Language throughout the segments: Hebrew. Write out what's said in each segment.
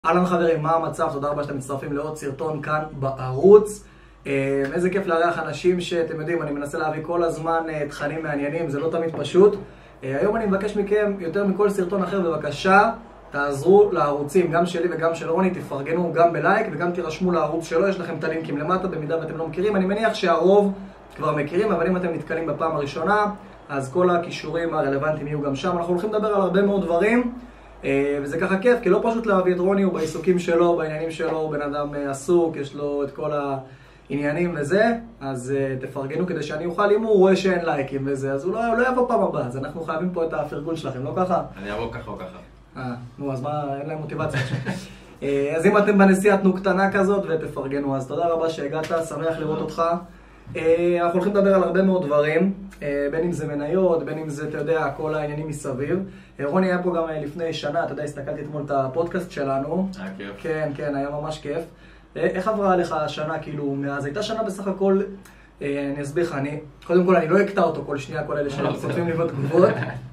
אהלן חברים, מה המצב? תודה רבה שאתם מצטרפים לעוד סרטון כאן בערוץ. איזה כיף לארח אנשים שאתם יודעים, אני מנסה להביא כל הזמן תכנים מעניינים, זה לא תמיד פשוט. היום אני מבקש מכם, יותר מכל סרטון אחר, בבקשה, תעזרו לערוצים, גם שלי וגם של רוני, תפרגנו גם בלייק וגם תירשמו לערוץ שלו, יש לכם את הלינקים למטה, במידה ואתם לא מכירים. אני מניח שהרוב כבר מכירים, אבל אם אתם נתקלים בפעם הראשונה, אז כל הכישורים הרלוונטיים יהיו גם שם. אנחנו הולכים לדבר על הרבה מאוד דברים. וזה ככה כיף, כי לא פשוט להביא את רוני, הוא בעיסוקים שלו, בעניינים שלו, הוא בן אדם עסוק, יש לו את כל העניינים וזה, אז תפרגנו כדי שאני אוכל, אם הוא רואה שאין לייקים וזה, אז הוא לא יבוא פעם הבאה, אז אנחנו חייבים פה את הפרגון שלכם, לא ככה? אני אבוא ככה או ככה. נו, אז מה, אין להם מוטיבציה. אז אם אתם בנסיעה תנו קטנה כזאת ותפרגנו, אז תודה רבה שהגעת, שמח לראות אותך. אנחנו הולכים לדבר על הרבה מאוד דברים, בין אם זה מניות, בין אם זה, אתה יודע, כל העניינים מסביב. רוני היה פה גם לפני שנה, אתה יודע, הסתכלתי אתמול את הפודקאסט שלנו. היה כיף. כן, כן, היה ממש כיף. איך עברה לך השנה, כאילו, מאז? הייתה שנה בסך הכל, אני אסביר לך, קודם כל אני לא אקטע אותו כל שנייה, כל אלה שצריכים לבוא תגובות.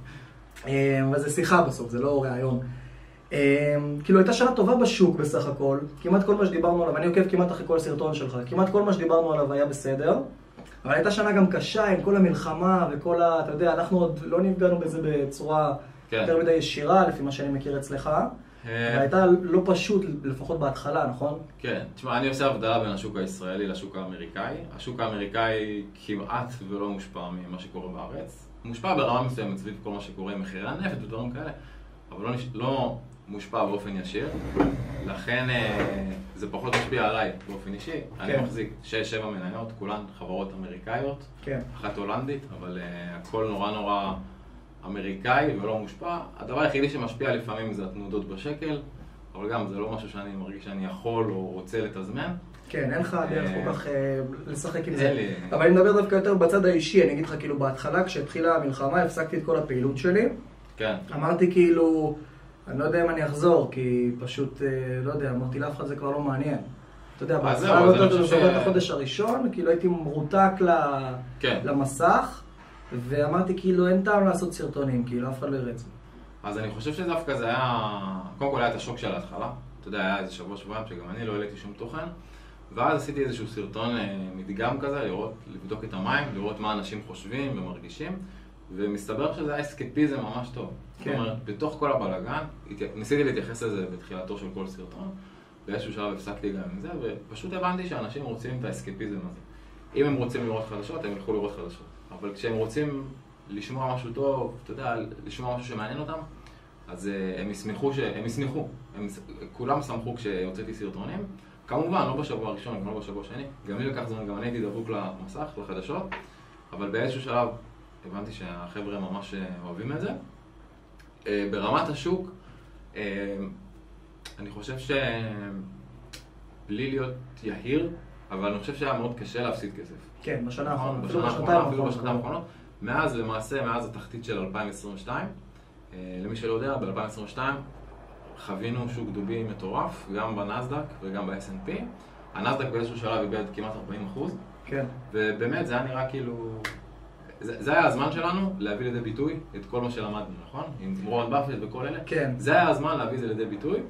אבל זה שיחה בסוף, זה לא רעיון. כאילו הייתה שנה טובה בשוק בסך הכל, כמעט כל מה שדיברנו עליו, אני עוקב כמעט אחרי כל סרטון שלך, כמעט כל מה שדיברנו עליו היה בסדר, אבל הייתה שנה גם קשה עם כל המלחמה וכל אתה יודע, אנחנו עוד לא נפגענו בזה בצורה יותר מדי ישירה, לפי מה שאני מכיר אצלך, והייתה לא פשוט, לפחות בהתחלה, נכון? כן, תשמע, אני עושה הבדלה בין השוק הישראלי לשוק האמריקאי. השוק האמריקאי כמעט ולא מושפע ממה שקורה בארץ. מושפע ברמה מסוימת סביב כל מה שקורה עם מחירי הנפט ודברים כאלה, אבל לא מושפע באופן ישיר, לכן זה פחות משפיע עליי באופן אישי. אני מחזיק 6-7 מניות, כולן חברות אמריקאיות, אחת הולנדית, אבל הכל נורא אמריקאי ולא מושפע. הדבר היחידי שמשפיע לפעמים זה התנודות בשקל, אבל גם זה לא משהו שאני מרגיש שאני יכול או רוצה לתזמן. כן, אין לך דרך כל כך לשחק עם זה. אבל אני מדבר דווקא יותר בצד האישי, אני אגיד לך כאילו בהתחלה כשהתחילה המלחמה הפסקתי את כל הפעילות שלי. כן. אמרתי כאילו, אני לא יודע אם אני אחזור, כי פשוט, לא יודע, אמרתי לאף אחד זה כבר לא מעניין. אתה יודע, בהתחלה לא יודעת לסוגר את החודש הראשון, כאילו הייתי מרותק למסך, ואמרתי כאילו אין טעם לעשות סרטונים, כאילו אף אחד לא יראה את זה. אז אני חושב שדווקא זה היה, קודם כל היה את השוק של ההתחלה, אתה יודע, היה איזה שבוע-שבועיים שגם אני לא העליתי שום תוכן, ואז עשיתי איזשהו סרטון מדגם כזה, לבדוק את המים, לראות מה אנשים חושבים ומרגישים, ומסתבר שזה היה אסקפיזם ממש טוב. זאת אומרת, בתוך כל הבלגן, ניסיתי להתייחס לזה בתחילתו של כל סרטון, באיזשהו שלב הפסקתי גם עם זה, ופשוט הבנתי שאנשים רוצים את האסקפיזם הזה. אם הם רוצים לראות חדשות, הם ילכו לראות חדשות. אבל כשהם רוצים לשמוע משהו טוב, אתה יודע, לשמוע משהו שמעניין אותם, אז הם ישמחו. כולם שמחו כשהוצאתי סרטונים. כמובן, לא בשבוע הראשון, גם לא בשבוע השני. גם לי לקח זמן, גם אני הייתי דבוק למסך, לחדשות, אבל באיזשהו שלב הבנתי שהחבר'ה ממש אוהבים את זה. ברמת השוק, אני חושב בלי להיות יהיר, אבל אני חושב שהיה מאוד קשה להפסיד כסף. כן, בשנה האחרונה, אפילו בשנתיים האחרונות. מאז, למעשה, מאז התחתית של 2022, למי שלא יודע, ב-2022 חווינו שוק דובי מטורף, גם בנסדק וגם ב-S&P. הנסדק באיזשהו שלב איבד כמעט 40%. כן. ובאמת זה היה נראה כאילו... זה היה הזמן שלנו להביא לידי ביטוי את כל מה שלמדנו, נכון? עם וורן באפט וכל אלה. כן. זה היה הזמן להביא את זה לידי ביטוי.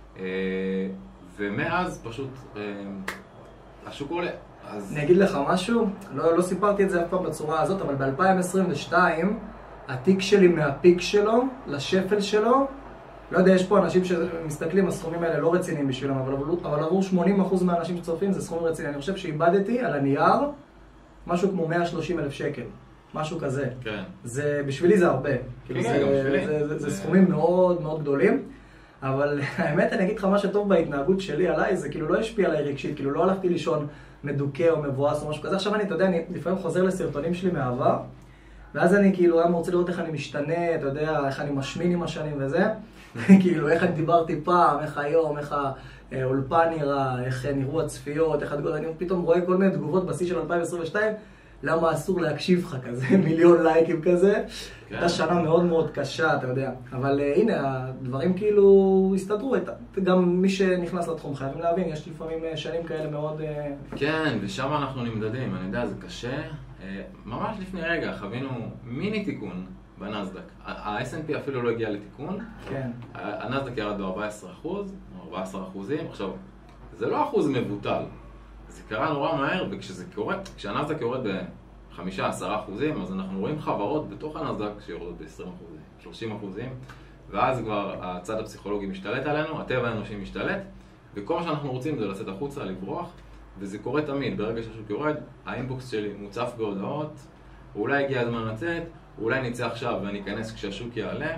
ומאז פשוט השוק עולה. אני אגיד לך משהו, לא סיפרתי את זה אף פעם בצורה הזאת, אבל ב-2022 התיק שלי מהפיק שלו לשפל שלו, לא יודע, יש פה אנשים שמסתכלים, הסכומים האלה לא רציניים בשבילם, אבל עבור 80% מהאנשים שצורפים זה סכום רציני. אני חושב שאיבדתי על הנייר משהו כמו 130,000 שקל, משהו כזה. כן. בשבילי זה הרבה. זה סכומים מאוד מאוד גדולים. אבל האמת, אני אגיד לך מה שטוב בהתנהגות שלי עליי, זה כאילו לא השפיע עליי רגשית, כאילו לא הלכתי לישון מדוכא או מבואס או משהו כזה. עכשיו אתה יודע, אני לפעמים חוזר לסרטונים שלי מהעבר, ואז אני כאילו היה רוצה לראות איך אני משתנה, אתה יודע, איך אני משמין עם השנים וזה, כאילו איך אני דיברתי פעם, איך היום, איך האולפן נראה, איך נראו הצפיות, איך אני פתאום רואה כל מיני תגובות בשיא של 2022, למה אסור להקשיב לך כזה, 1,000,000 לייקים כזה. הייתה שנה מאוד מאוד קשה, אתה יודע. אבל הנה, הדברים כאילו הסתדרו. גם מי שנכנס לתחום חייבים להבין, יש לפעמים שנים כאלה מאוד... כן, ושם אנחנו נמדדים. אני יודע, זה קשה. ממש לפני רגע חווינו מיני תיקון בנסדק. ה-S&P אפילו לא הגיע לתיקון. כן. הנסדק ירד ב-14%, או 14%. עכשיו, זה לא אחוז מבוטל. זה קרה נורא מהר, וכשזה קורה, כשהנסדק יורד ב5-10%, אז אנחנו רואים חברות בתוך הנסדק שיורדות ב-20%, 30%, ואז כבר הצד הפסיכולוגי משתלט עלינו, הטבע האנושי משתלט, וכל מה שאנחנו רוצים זה לצאת החוצה, לברוח, וזה קורה תמיד. ברגע שהשוק יורד, האינבוקס שלי מוצף בהודעות, אולי הגיע הזמן לצאת, אולי נצא עכשיו ואני אכנס כשהשוק יעלה,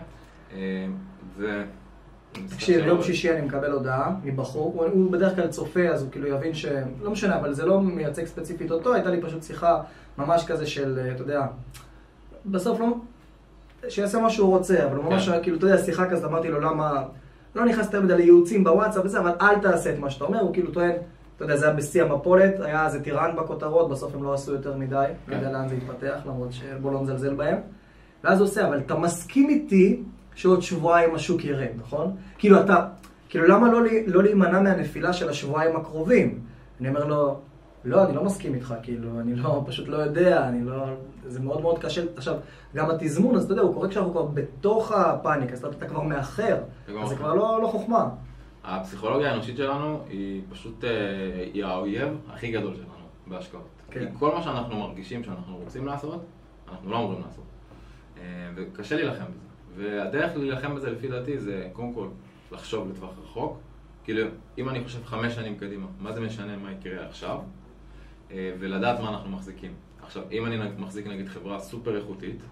תקשיב, יום שישי אני מקבל הודעה מבחור, הוא בדרך כלל צופה, אז הוא כאילו יבין לא משנה, אבל זה לא מייצג ספציפית אותו, הייתה לי פשוט שיחה ממש כזה של, אתה יודע, בסוף לא, שיעשה מה שהוא רוצה, אבל הוא ממש, כאילו, אתה יודע, שיחה כזה, אמרתי לו, למה, לא נכנסת יותר מדי לייעוצים בוואטסאפ וזה, אבל אל תעשה את מה שאתה אומר, הוא כאילו טוען, אתה יודע, זה היה בשיא המפולת, היה איזה טירן בכותרות, בסוף הם לא עשו יותר מדי, לא יודע לאן זה התפתח, למרות שבוא לא נזלזל בהם. ואז הוא עושה, אבל אתה מסכים איתי שעוד שבועיים השוק ירד, נכון? כאילו למה לא להימנע מהנפילה של השבועיים הקרובים? אני אומר לו, לא, אני לא מסכים איתך, כאילו, אני פשוט לא יודע, זה מאוד מאוד קשה. עכשיו, גם התזמון, אז אתה יודע, הוא קורה כשאנחנו כבר בתוך הפאניקה, אז אתה כבר מאחר, אז זה כבר לא חוכמה. הפסיכולוגיה האנושית שלנו היא פשוט, היא האויב הכי גדול שלנו בהשקעות. כי כל מה שאנחנו מרגישים שאנחנו רוצים לעשות, אנחנו לא אמורים לעשות. וקשה להילחם בזה. והדרך להילחם בזה לפי דעתי זה קודם כל לחשוב לטווח רחוק. כאילו, אם אני חושב 5 שנים קדימה, מה זה משנה מה יקרה עכשיו? ולדעת מה אנחנו מחזיקים. עכשיו, אם אני מחזיק נגיד חברה סופר איכותית,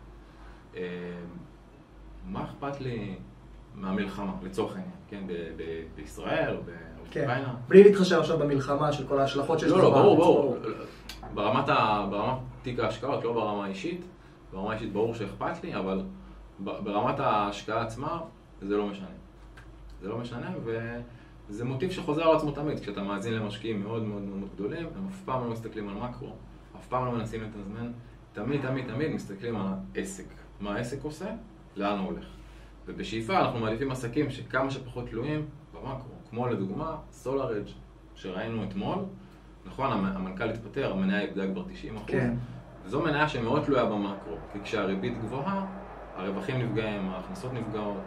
מה אכפת לי מהמלחמה, לצורך העניין, כן? בישראל או באוקראינה? בלי להתחשב עכשיו במלחמה של כל ההשלכות שיש לא, ברור. ברמת תיק ההשקעות, לא ברמה האישית. ברמה האישית ברור שאכפת לי, אבל ברמת ההשקעה עצמה זה לא משנה. זה לא משנה, וזה מוטיב שחוזר על עצמו תמיד. כשאתה מאזין למשקיעים מאוד מאוד מאוד גדולים, הם אף פעם לא מסתכלים על מקרו, אף פעם לא מנסים לתזמן, תמיד מסתכלים על העסק. מה העסק עושה? לאן הוא הולך? ובשאיפה אנחנו מעדיפים עסקים שכמה שפחות תלויים במקרו. כמו לדוגמה, SolarEdge, שראינו אתמול, נכון, המנכ"ל התפטר, המניה איבדה כבר 90%. כן. וזו מניה שמאוד תלויה במקרו, כי כשהריבית גבוהה, הרווחים נפגעים, ההכנסות נפגעות,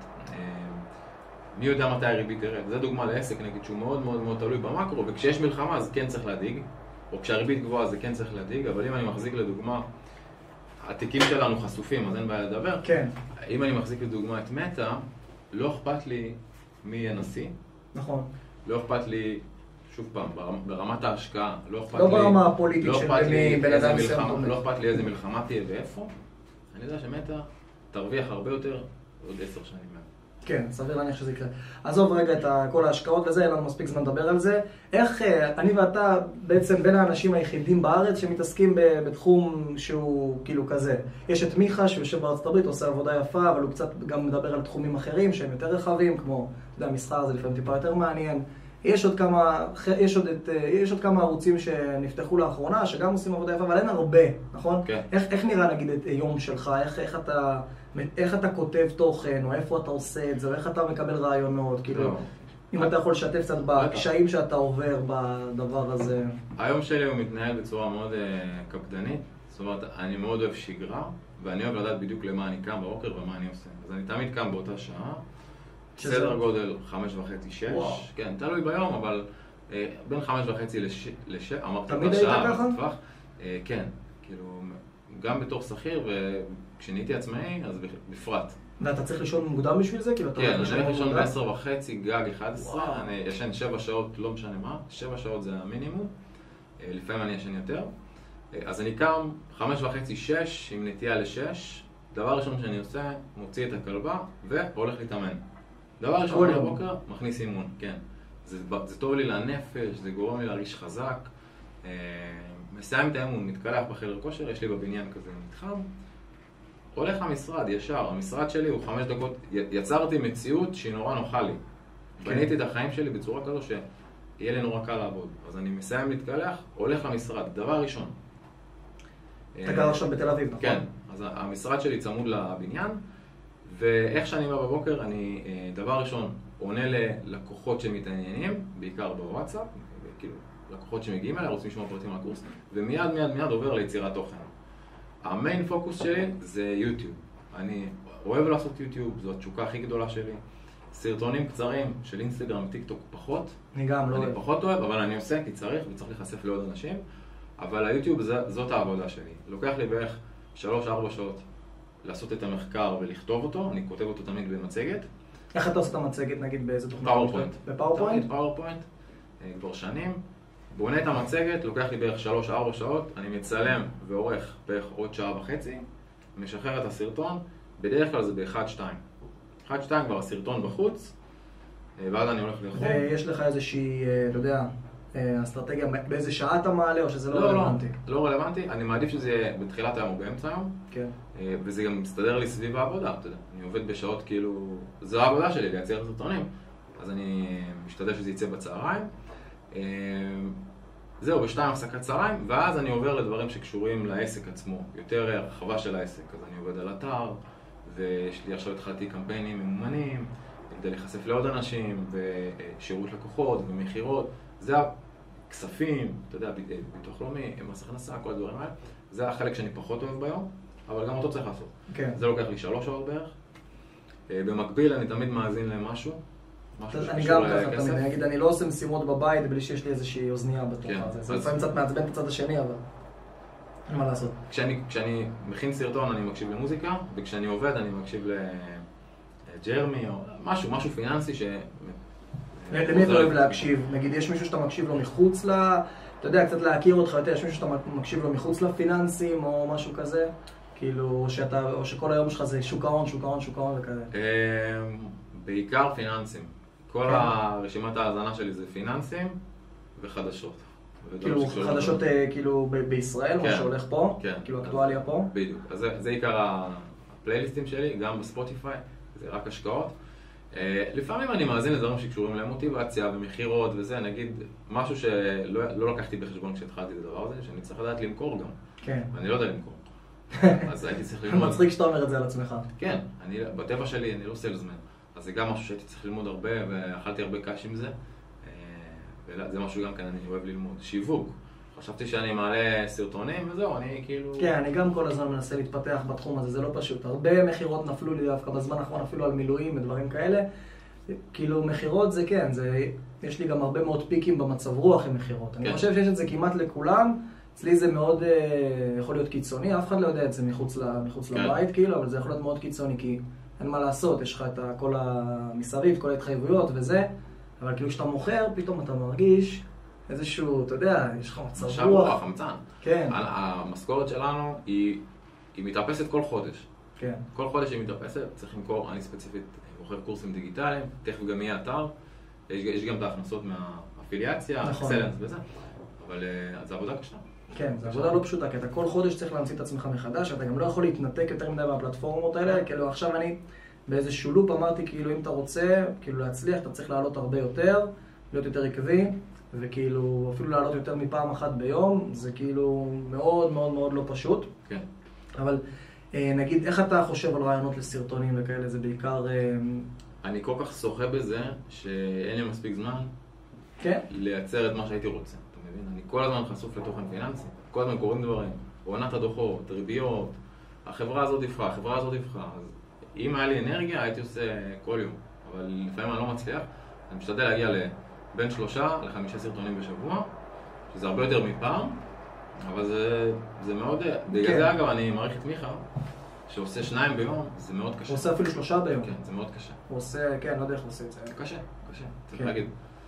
מי יודע מתי הריבית תרד. זו דוגמה לעסק, נגיד, שהוא מאוד מאוד מאוד תלוי במקרו, וכשיש מלחמה אז כן צריך להדיג, או כשהריבית גבוהה זה כן צריך להדיג, אבל אם אני מחזיק לדוגמה, התיקים שלנו חשופים, אז אין בעיה לדבר. כן. אם אני מחזיק לדוגמה את מטא, לא אכפת לי מי הנשיא. נכון. לא אכפת לי, שוב פעם, ברמת ההשקעה, לא אכפת לא לי... ברמה הפוליטית של בן אדם מסוים. לא אכפת לי איזה מלחמה תהיה ואיפה. אני יודע שמטא תרוויח הרבה יותר עוד 10 שנים מהם. כן, סביר להניח שזה יקרה. עזוב רגע את כל ההשקעות וזה, אין לנו מספיק זמן לדבר על זה. איך אני ואתה בעצם בין האנשים היחידים בארץ שמתעסקים בתחום שהוא כאילו כזה. יש את מיכה שיושב בארצות הברית, עושה עבודה יפה, אבל הוא קצת גם מדבר על תחומים אחרים שהם יותר רחבים, כמו, אתה יודע, מסחר זה לפעמים טיפה יותר מעניין. יש עוד כמה ערוצים שנפתחו לאחרונה, שגם עושים עבודה יפה, אבל אין הרבה, נכון? כן. איך נראה נגיד את יום שלך? איך אתה כותב תוכן, או איפה אתה עושה את זה, או איך אתה מקבל רעיונות, כאילו, אם אתה יכול לשתף קצת בקשיים שאתה עובר בדבר הזה. היום שלי הוא מתנהל בצורה מאוד קפדנית, זאת אומרת, אני מאוד אוהב שגרה, ואני אוהב לדעת בדיוק למה אני קם בבוקר ומה אני עושה. אז אני תמיד קם באותה שעה, סדר גודל 5:30-6, כן, תלוי ביום, אבל בין 5:30 ל-6, אמרתי תמיד היית ככה? כן, כאילו, גם בתור שכיר, וכשנהייתי עצמאי, אז בפרט. ואתה צריך לישון מוקדם בשביל זה? כן, אני צריך לישון ב-10:30, גג 11, אני ישן 7 שעות, לא משנה מה, 7 שעות זה המינימום, לפעמים אני ישן יותר. אז אני קם 5:30-6 עם נטייה ל-6, דבר ראשון שאני עושה, מוציא את הכלבה והולך להתאמן. דבר ראשון בבוקר, מכניס אימון, כן. זה טוב לי לנפש, זה גורם לי להרגיש חזק. מסיים את האימון, מתקלח בחדר כושר, יש לי בבניין כזה מתחם. הולך למשרד, ישר. המשרד שלי הוא 5 דקות, יצרתי מציאות שהיא נורא נוחה לי. בניתי את החיים שלי בצורה כזו שיהיה לי נורא קל לעבוד. אז אני מסיים להתקלח, הולך למשרד, דבר ראשון. אתה גר עכשיו בתל אביב, נכון? כן, אז המשרד שלי צמוד לבניין. ואיך שאני בא בבוקר, אני דבר ראשון עונה ללקוחות שמתעניינים, בעיקר בוואטסאפ, כאילו לקוחות שמגיעים אליי, רוצים לשמוע פרטים על הקורס, ומיד עובר ליצירת תוכן. המיין פוקוס שלי זה יוטיוב. אני אוהב לעשות יוטיוב, זו התשוקה הכי גדולה שלי. סרטונים קצרים של אינסטגרם, טיק טוק פחות. אני גם לא אוהב. אני פחות אוהב, אבל אני עושה כי צריך, וצריך להיחשף לעוד אנשים. אבל היוטיוב זאת העבודה שלי. לוקח לי בערך 3-4 שעות לעשות את המחקר ולכתוב אותו, אני כותב אותו תמיד במצגת. איך אתה עושה את המצגת, נגיד באיזה תוכנית? פאורפוינט. בפאורפוינט? פאורפוינט, כבר שנים. בונה את המצגת, לוקח לי בערך 3-4 שעות, אני מצלם ועורך בערך עוד שעה וחצי, משחרר את הסרטון, בדרך כלל זה ב-1-2. 1-2 כבר הסרטון בחוץ, ואז אני הולך לאכול. ויש לך איזושהי, אתה יודע, אסטרטגיה, באיזה שעה אתה מעלה או שזה לא רלוונטי? לא רלוונטי, אני מעדיף שזה יהיה בתחילת היום או באמצע היום, כן. וזה גם מסתדר לי סביב העבודה, אתה יודע. אני עובד בשעות כאילו, זו העבודה שלי, לייצר סרטונים, אז אני משתדל שזה יצא בצהריים. זהו, ב-2 הפסקת צהריים, ואז אני עובר לדברים שקשורים לעסק עצמו, יותר הרחבה של העסק. אז אני עובד על אתר, ויש לי עכשיו התחלתי קמפיינים ממומנים, כדי להיחשף לעוד אנשים, ושירות לקוחות ומחירות. זה הכספים, אתה יודע, ביטוח לאומי, מס הכנסה, כל הדברים האלה. זה החלק שאני פחות אוהב ביום, אבל גם אותו צריך לעשות. כן. זה לוקח לי 3 שעות בערך. במקביל אני תמיד מאזין למשהו. אני גם ככה תמיד, אני אגיד, אני לא עושה משימות בבית בלי שיש לי איזושהי אוזנייה בתוכה. זה לפעמים קצת מעצבן את הצד השני, אבל אין מה לעשות. כשאני מכין סרטון אני מקשיב למוזיקה, וכשאני עובד אני מקשיב לג'רמי או משהו פיננסי ש... למי אתה אוהב להקשיב? נגיד, יש מישהו שאתה מקשיב לו מחוץ אתה יודע, קצת להכיר אותך יותר, יש מישהו שאתה מקשיב לו מחוץ לפיננסים או משהו כזה? כאילו, או שכל היום שלך זה שוק ההון וכזה? בעיקר פיננסים. כל הרשימת ההאזנה שלי זה פיננסים וחדשות. כאילו חדשות כאילו בישראל, מה שהולך פה? כאילו אקטואליה פה? בדיוק. אז זה עיקר הפלייליסטים שלי, גם בספוטיפיי, זה רק השקעות. לפעמים אני מאזין לדברים שקשורים למוטיבציה ומחירות וזה, נגיד משהו שלא לקחתי בחשבון כשהתחלתי את הדבר הזה, שאני צריך לדעת למכור גם. כן. ואני לא יודע למכור. אז הייתי צריך ללמוד. מצחיק שאתה אומר את זה על עצמך. כן, בטבע שלי אני לא סיילסמן. אז זה גם משהו שהייתי צריך ללמוד הרבה, ואכלתי הרבה קש עם זה. וזה משהו גם כאן אני אוהב ללמוד. שיווק. חשבתי שאני מעלה סרטונים וזהו, אני כאילו... כן, אני גם כל הזמן מנסה להתפתח בתחום הזה, זה לא פשוט. הרבה מחירות נפלו לי דווקא בזמן האחרון, אפילו על מילואים ודברים כאלה. כאילו מחירות זה כן, יש לי גם הרבה מאוד פיקים במצב רוח עם מחירות. אני חושב שיש את זה כמעט לכולם. אצלי זה מאוד יכול להיות קיצוני, אף אחד לא יודע את זה מחוץ לבית, כאילו, אבל זה יכול להיות מאוד קיצוני, כי אין מה לעשות, יש לך את כל המסביב, כל ההתחייבויות וזה, אבל כאילו כשאתה מוכר, פתאום אתה מרגיש איזשהו, אתה יודע, יש לך מצב רוח. מצב רוח, חמצן. כן. המשכורת שלנו היא מתאפסת כל חודש. כן. כל חודש היא מתאפסת, צריך למכור, אני ספציפית מוכר קורסים דיגיטליים, תכף גם יהיה אתר, יש גם את ההכנסות מהאפיליאציה, אקסלנס וזה, אבל זו עבודה קשה. כן, זו עבודה לא פשוטה, כי אתה כל חודש צריך להמציא את עצמך מחדש, אתה גם לא יכול להתנתק יותר מדי מהפלטפורמות האלה, כאילו עכשיו אני באיזשהו לופ אמרתי, כאילו אם אתה רוצה, כאילו להצליח, אתה צריך לעלות הרבה יותר, להיות יותר עקבי, וכאילו אפילו לעלות יותר מפעם אחת ביום, זה כאילו מאוד מאוד מאוד לא פשוט. כן. אבל נגיד, איך אתה חושב על רעיונות לסרטונים וכאלה, זה בעיקר... אני כל כך שוחה בזה, שאין לי מספיק זמן לייצר את מה שהייתי רוצה. אני כל הזמן חשוף לתוכן פיננסי, כל הזמן קוראים דברים, עונת הדוחות, ריביות, החברה הזאת דיווחה, החברה הזאת דיווחה. אז אם היה לי אנרגיה, הייתי עושה כל יום, אבל לפעמים אני לא מצליח. אני משתדל להגיע בין 3 ל5 סרטונים בשבוע, שזה הרבה יותר מפעם, אבל זה מאוד... בגלל זה אגב, אני מעריך את מיכה, שעושה 2 ביום, זה מאוד קשה. הוא עושה אפילו 3 ביום. כן, זה מאוד קשה. הוא עושה, כן, לא יודע איך הוא עושה את זה. קשה, צריך להגיד.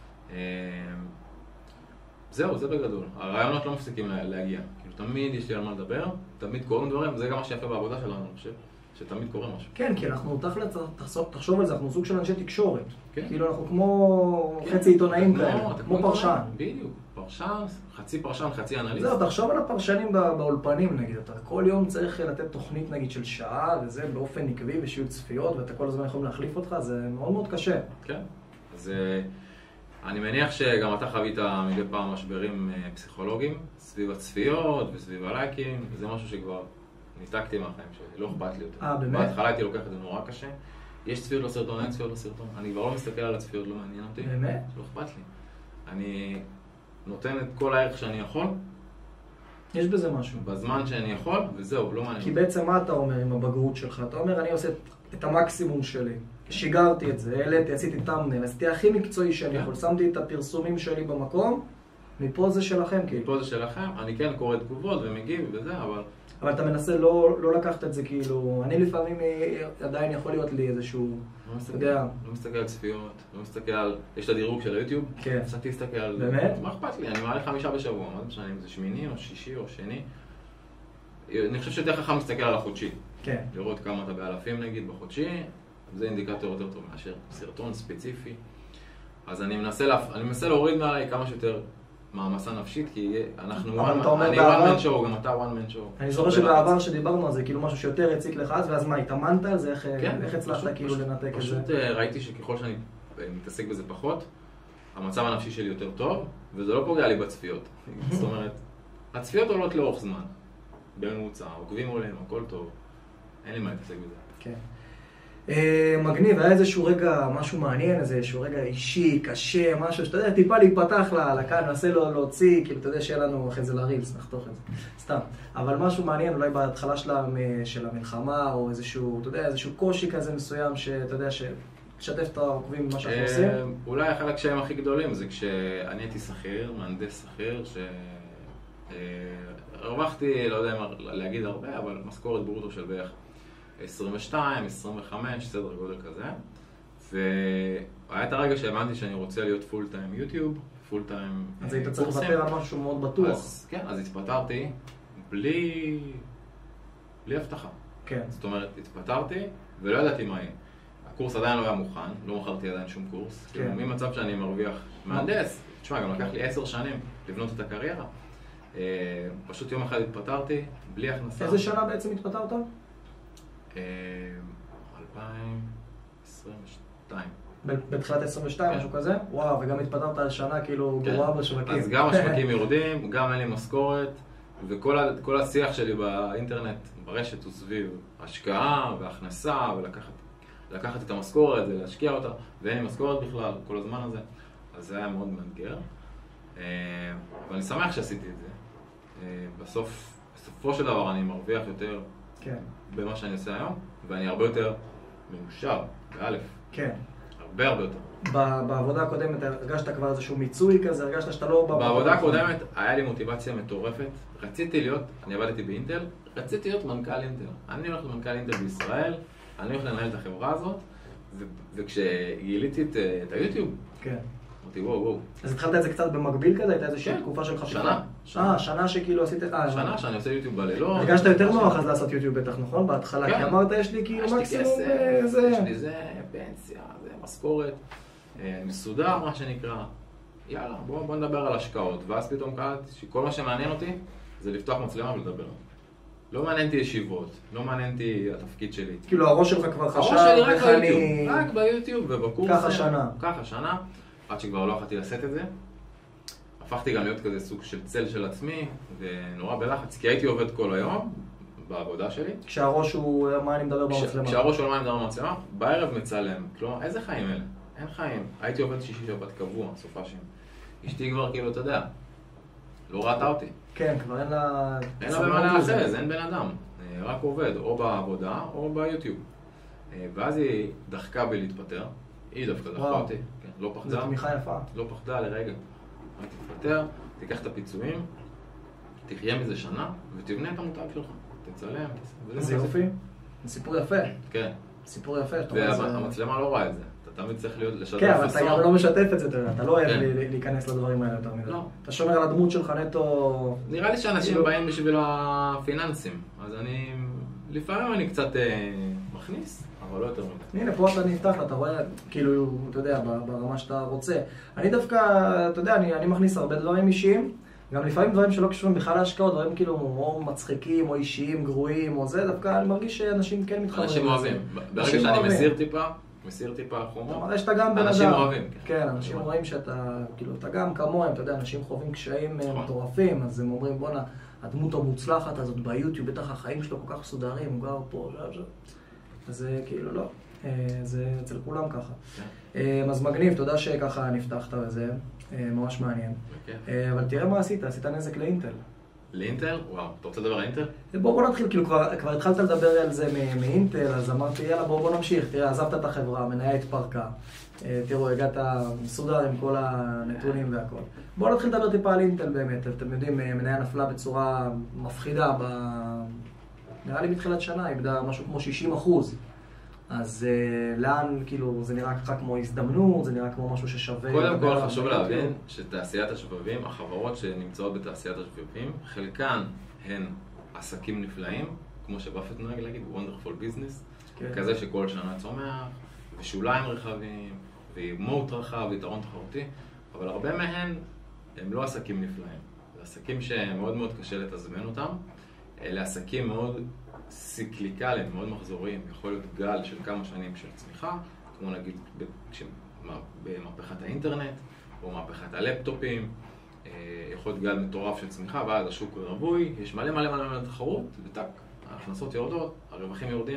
זהו, זה בגדול. הרעיונות לא מפסיקים להגיע. כאילו, תמיד יש לי על מה לדבר, תמיד קוראים דברים, זה גם מה שיפה בעבודה שלנו, אני חושב, שתמיד קורה משהו. כן, כי אנחנו תחשוב על זה, אנחנו סוג של אנשי תקשורת. כן. כאילו, אנחנו כמו חצי עיתונאים כאלה, כמו פרשן. בדיוק, פרשן, חצי פרשן, חצי אנליסט. זהו, תחשוב על הפרשנים באולפנים, נגיד, אתה כל יום צריך לתת תוכנית, נגיד, של שעה, וזה באופן עקבי, ושיהיו צפיות, ואתה כל הזמן יכול להחליף אותך, זה מאוד מאוד קשה. כן, אז... אני מניח שגם אתה חווית מדי פעם משברים פסיכולוגיים סביב הצפיות וסביב הלייקים, זה משהו שכבר ניתקתי מהחיים שלי, לא אכפת לי יותר. באמת? בהתחלה הייתי לוקח את זה נורא קשה. יש צפיות לסרטון, אין צפיות לסרטון. אני כבר לא מסתכל על הצפיות, לא מעניין אותי. באמת? לא אכפת לי. אני נותן את כל הערך שאני יכול, יש בזה משהו. בזמן שאני יכול, וזהו, לא מעניין. כי בעצם מה אתה אומר עם הבגרות שלך? אתה אומר, אני עושה את המקסימום שלי. שיגרתי את זה, העליתי, עשיתי תמנל, עשיתי הכי מקצועי שאני יכול, שמתי את הפרסומים שלי במקום, מפה זה שלכם, כאילו. מפה זה שלכם, אני כן קורא תגובות ומגיב וזה, אבל אתה מנסה לא לקחת את זה כאילו, אני לפעמים עדיין יכול להיות לי איזשהו, אתה יודע. לא מסתכל על צפיות, לא מסתכל על, יש את הדירוג של היוטיוב, כן. קצת להסתכל על, באמת? מה אכפת לי, אני מעלה 5 בשבוע, מה זה משנה אם זה שמיני או שישי או שני. אני חושב שיותר חכם להסתכל על החודשי. כן. לראות כמה אתה באלפים נגיד בחודשי, זה אינדיקטור יותר טוב מאשר סרטון ספציפי. אז אני מנסה להוריד מעליי כמה שיותר מעמסה נפשית, כי אני one man show, גם אתה one man show. אני זוכר שבעבר שדיברנו על זה, כאילו משהו שיותר הציק לך אז, ואז מה, התאמנת על זה? איך הצלחת כאילו לנתק את זה? פשוט ראיתי שככל שאני מתעסק בזה פחות, המצב הנפשי שלי יותר טוב, וזה לא פוגע לי בצפיות. זאת אומרת, הצפיות עולות לאורך זמן, בממוצע, עוקבים עולים, הכל טוב. אין לי מה להתעסק בזה. כן. מגניב, היה איזשהו רגע, משהו מעניין, איזשהו רגע אישי, קשה, משהו שאתה יודע, טיפה להיפתח לקהל, ננסה להוציא, כאילו, אתה יודע, שיהיה לנו אחרי זה לרילס, נחתוך את זה, סתם. אבל משהו מעניין, אולי בהתחלה של המלחמה, או איזשהו, אתה יודע, איזשהו קושי כזה מסוים, שאתה יודע, ששתף את העוקבים במה שאנחנו עושים. אולי אחד הקשיים הכי גדולים זה כשאני הייתי שכיר, מהנדס שכיר, הרווחתי, לא יודע אם להגיד הרבה, אבל משכורת ברוטו של בערך 22, 25, סדר גודל כזה. והיה את הרגע שהאמנתי שאני רוצה להיות פול טיים יוטיוב, פול טיים קורסים. אז היית צריך לוותר על משהו מאוד בטוח. כן, אז התפטרתי בלי הבטחה. כן. זאת אומרת, התפטרתי ולא ידעתי מה יהיה. הקורס עדיין לא היה מוכן, לא מכרתי עדיין שום קורס. כן. ממצב שאני מרוויח מהנדס, תשמע, גם לקח לי 10 שנים לבנות את הקריירה. פשוט יום אחד התפטרתי, בלי הכנסה. איזה שנה בעצם התפטרת? 2022. בתחילת 22, משהו כזה? וואו, וגם התפטרת על שנה כאילו גרועה בשווקים. אז גם השווקים יורדים, גם אין לי משכורת, וכל השיח שלי באינטרנט, ברשת הוא סביב השקעה והכנסה, ולקחת את המשכורת ולהשקיע אותה, ואין לי משכורת בכלל כל הזמן הזה, אז זה היה מאוד מאתגר. ואני שמח שעשיתי את זה. בסופו של דבר אני מרוויח יותר במה שאני עושה היום, ואני הרבה יותר מאושר, באלף. כן. הרבה יותר. בעבודה הקודמת הרגשת כבר איזשהו מיצוי כזה, הרגשת שאתה לא... בעבודה הקודמת היה לי מוטיבציה מטורפת. רציתי להיות, אני עבדתי באינטל, רציתי להיות מנכ"ל אינטל. אני הולך למנכ"ל אינטל בישראל, אני הולך לנהל את החברה הזאת, וכשגיליתי את היוטיוב, אמרתי וואו. אז התחלת את זה קצת במקביל כזה? הייתה איזושהי תקופה של חשיבה? שנה שכאילו עשית... שנה שאני עושה יוטיוב בלילות. הרגשת יותר נוח אז לעשות יוטיוב בטח, נכון? בהתחלה, כי אמרת יש לי כאילו מקסימום זה... יש לי זה, פנסיה, זה משכורת, מסודר מה שנקרא. יאללה, בוא נדבר על השקעות. ואז פתאום קלטתי שכל מה שמעניין אותי זה לפתוח מצלמה ולדבר. לא מעניין אותי ישיבות, לא מעניין אותי התפקיד שלי. כאילו הראש שלך כבר חשב... הראש שלי רק ביוטיוב ובקורס. ככה שנה. עד שכבר לא יכולתי לשאת את זה. הפכתי גם להיות כזה סוג של צל של עצמי, ונורא בלחץ, כי הייתי עובד כל היום בעבודה שלי. כשהראש הוא מה אני מדבר במצלמה. כשהראש הוא מה אני מדבר במצלמה, בערב מצלם. כלומר, איזה חיים אלה? אין חיים. הייתי עובד שישי שבת קבוע, סופ"שים. אשתי כבר כאילו, אתה יודע, לא ראתה אותי. כן, כבר אין לה... אין לה במה להאחז, אין בן אדם. רק עובד, או בעבודה, או ביוטיוב. ואז היא דחקה בי להתפטר. היא דווקא דחקה אותי. לא פחדה. זו תמיכה יפה. לא פחדה לרגע. תתפטר, תיקח את הפיצויים, תחיה מזה שנה, ותבנה את המותג שלך. תצלם, איזה יופי. זה סיפור יפה. כן. סיפור יפה. והמצלמה לא רואה את זה. אתה תמיד צריך לשתף. כן, אבל אתה גם לא משתף את זה, אתה לא אוהב להיכנס לדברים האלה יותר מדי. לא. אתה שומר על הדמות שלך נטו... נראה לי שאנשים באים בשביל הפיננסים. אז לפעמים אני קצת מכניס. אבל לא יותר מדי. הנה, פה אתה נפתח, אתה רואה, כאילו, אתה יודע, ברמה שאתה רוצה. אני דווקא, אתה יודע, אני מכניס הרבה דברים אישיים, גם לפעמים דברים שלא קשורים בכלל להשקעות, דברים כאילו או מצחיקים, או אישיים, גרועים, או זה, דווקא אני מרגיש שאנשים כן מתחברים. אנשים אוהבים. ברגע שאני מסיר טיפה חומר. אתה מראה שאתה גם בן אדם. אנשים אוהבים. כן, אנשים רואים שאתה, כאילו, אתה גם כמוהם, אתה יודע, אנשים חווים קשיים מטורפים, אז הם אומרים, בוא'נה, הדמות המוצלחת הזאת ביוטיוב, בטח החיים שלו כל כך סודרים, הוא גר פה, אז זה כאילו לא, זה אצל כולם ככה. אז מגניב, תודה שככה נפתחת וזה, ממש מעניין. אבל תראה מה עשית, עשית נזק לאינטל. לאינטל? וואו, אתה רוצה לדבר על אינטל? בוא נתחיל, כאילו כבר התחלת לדבר על זה מאינטל, אז אמרתי, יאללה בוא נמשיך, תראה, עזבת את החברה, המניה התפרקה, תראו, הגעת מסודר עם כל הנתונים והכל. בוא נתחיל לדבר טיפה על אינטל באמת, אתם יודעים, מניה נפלה בצורה מפחידה, נראה לי מתחילת שנה, איבדה משהו כמו 60%. אז לאן, כאילו, זה נראה ככה כמו הזדמנות, זה נראה כמו משהו ששווה... קודם כל חשוב להבין שתעשיית השבבים, החברות שנמצאות בתעשיית השבבים, חלקן הן עסקים נפלאים, כמו שבאפט נוהג להגיד, wonderful business, כזה שכל שנה צומח, ושוליים רחבים, ומוט רחב, ויתרון תחרותי, אבל הרבה מהן הם לא עסקים נפלאים. זה עסקים שמאוד מאוד קשה לתזמן אותם, אלה עסקים מאוד סיקליקליים, מאוד מחזוריים, יכול להיות גל של כמה שנים של צמיחה, כמו נגיד במהפכת האינטרנט, או מהפכת הלפטופים, יכול להיות גל מטורף של צמיחה, ואז השוק רווי, יש מלא מלא מלא מלא תחרות, וטק, ההכנסות יורדות, הרווחים יורדים,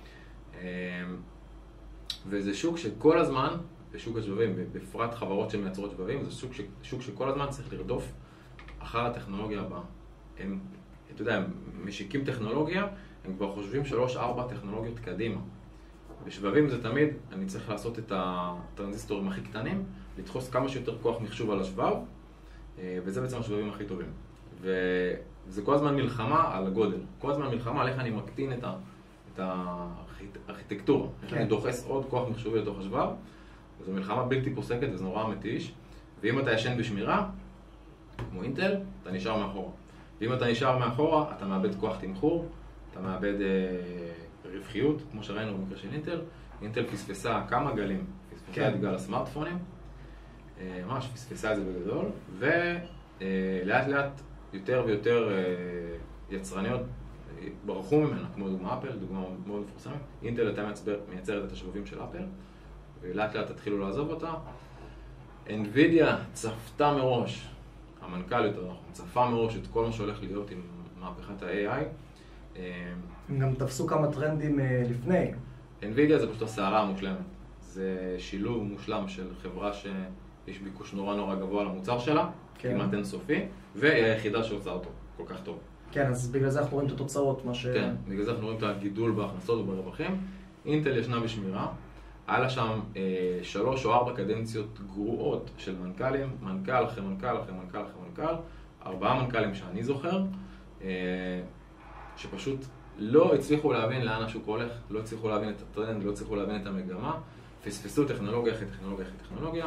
וזה שוק שכל הזמן, בשוק השבבים, בפרט חברות שמייצרות שבבים, זה שוק שכל הזמן צריך לרדוף אחר הטכנולוגיה הבאה. אתה יודע, הם משיקים טכנולוגיה, הם כבר חושבים 3-4 טכנולוגיות קדימה. בשבבים זה תמיד, אני צריך לעשות את הטרנזיסטורים הכי קטנים, לדחוס כמה שיותר כוח מחשוב על השבב, וזה בעצם השבבים הכי טובים. וזה כל הזמן מלחמה על הגודל, כל הזמן מלחמה על איך אני מקטין את הארכיטקטורה, איך אני דוחס עוד כוח מחשובי לתוך השבב, וזו מלחמה בלתי פוסקת וזה נורא מתיש, ואם אתה ישן בשמירה, כמו אינטל, אתה נשאר מאחורה. ואם אתה נשאר מאחורה, אתה מאבד כוח תמחור, אתה מאבד רווחיות, כמו שראינו במקרה של אינטל. אינטל פספסה כמה גלים, פספסה את גל הסמארטפונים, ממש פספסה את זה בגדול, ולאט לאט יותר ויותר יצרניות ברחו ממנה, כמו דוגמה אפל, דוגמה מאוד מפורסמת. אינטל הייתה מייצרת את השבבים של אפל, ולאט לאט התחילו לעזוב אותה. NVIDIA צפתה מראש, המנכ"לית צפה מראש את כל מה שהולך להיות עם מהפכת ה-AI. הם גם תפסו כמה טרנדים לפני. NVIDIA זה פשוט הסערה המושלמת. זה שילוב מושלם של חברה שיש ביקוש נורא נורא גבוה למוצר שלה, כמעט אינסופי, והיא היחידה שעושה אותו כל כך טוב. כן, אז בגלל זה אנחנו רואים את התוצאות, מה ש... כן, בגלל זה אנחנו רואים את הגידול בהכנסות וברווחים. אינטל ישנה בשמירה. היה לה שם 3 או 4 קדנציות גרועות של מנכ"לים, מנכ"ל אחרי מנכ"ל אחרי מנכ"ל אחרי מנכ"ל, 4 מנכ"לים שאני זוכר, שפשוט לא הצליחו להבין לאן השוק הולך, לא הצליחו להבין את הטרנד, לא הצליחו להבין את המגמה, פספסו טכנולוגיה אחרי טכנולוגיה אחרי טכנולוגיה,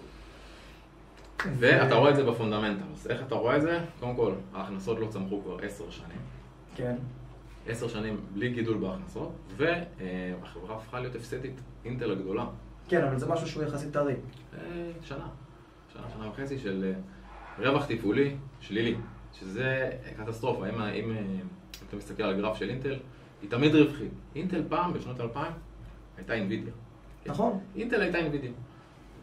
ואתה רואה את זה בפונדמנטלס. איך אתה רואה את זה? קודם כל, ההכנסות לא צמחו כבר 10 שנים. כן. 10 שנים בלי גידול בהכנסות, והחברה הפכה להיות הפסדית, אינטל הגדולה. כן, אבל זה משהו שהוא יחסית טרי. שנה וחצי של רווח תפעולי שלילי, שזה קטסטרופה. אם אתה מסתכל על הגרף של אינטל, היא תמיד רווחית. אינטל פעם, בשנות 2000, הייתה NVIDIA. נכון. אינטל הייתה NVIDIA.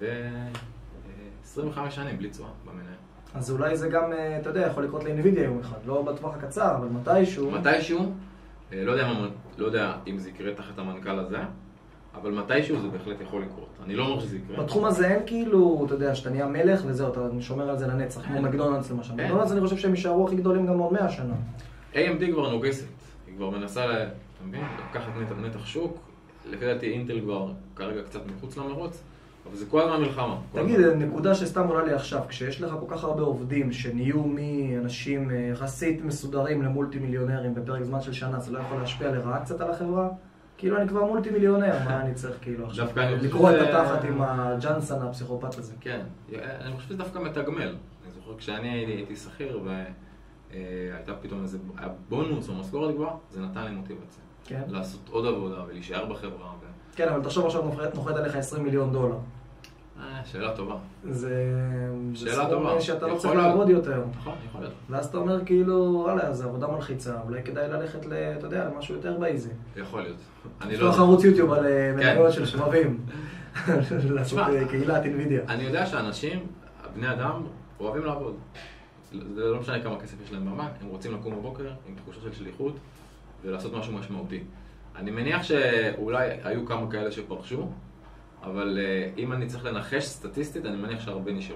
ו-25 שנים בלי תשואה במניה. אז אולי זה גם, אתה יודע, יכול לקרות ל-NVIDIA יום אחד. לא בטווח הקצר, אבל מתישהו... לא יודע אם זה יקרה תחת המנכ"ל הזה, אבל מתישהו זה בהחלט יכול לקרות. אני לא אומר שזה יקרה. בתחום הזה אין כאילו, אתה יודע, שאתה נהיה מלך וזהו, אתה שומר על זה לנצח, כמו מקדונלדס למשל. מקדונלדס אני חושב שהם יישארו הכי גדולים גם עוד 100 שנה. AMD כבר נוגסת, היא כבר מנסה לקחת נתח שוק. לפי דעתי אינטל כבר כרגע קצת מחוץ למרוץ, אבל זה כל הזמן מלחמה. תגיד, נקודה שסתם עולה לי עכשיו, כשיש לך כל כך הרבה עובדים שנהיו מאנשים יחסית מסודרים למולטי מיליונרים בפרק זמן של שנה, זה לא יכול להשפיע לרעה קצת על החברה? כאילו אני כבר מולטי מיליונר, מה אני צריך כאילו עכשיו? לקרוא את התחת עם הג'אנסון הפסיכופת הזה. כן, אני חושב שזה דווקא מתגמל. אני זוכר כשאני הייתי שכיר והייתה פתאום איזה בונוס או משכורת גבוהה, זה נתן לי מוטיבציה. לעשות עוד עבודה ולהישאר בחברה. כן, אבל תחשוב עכשיו נוחת עליך $20 מיליון. שאלה טובה. זה שאלה טובה. שאתה לא צריך לעבוד יותר. נכון, יכול להיות. ואז אתה אומר כאילו, וואלה, זה עבודה מלחיצה, אולי כדאי ללכת אתה יודע, למשהו יותר באיזי. יכול להיות. לפתוח ערוץ יוטיוב על מניות של שבבים. לעשות קהילת NVIDIA. אני יודע שאנשים, בני אדם, אוהבים לעבוד. זה לא משנה כמה כסף יש להם במה, הם רוצים לקום בבוקר עם תחושה של שליחות ולעשות משהו משמעותי. אני מניח שאולי היו כמה כאלה שפרשו, אבל אם אני צריך לנחש סטטיסטית, אני מניח שהרבה נשארו.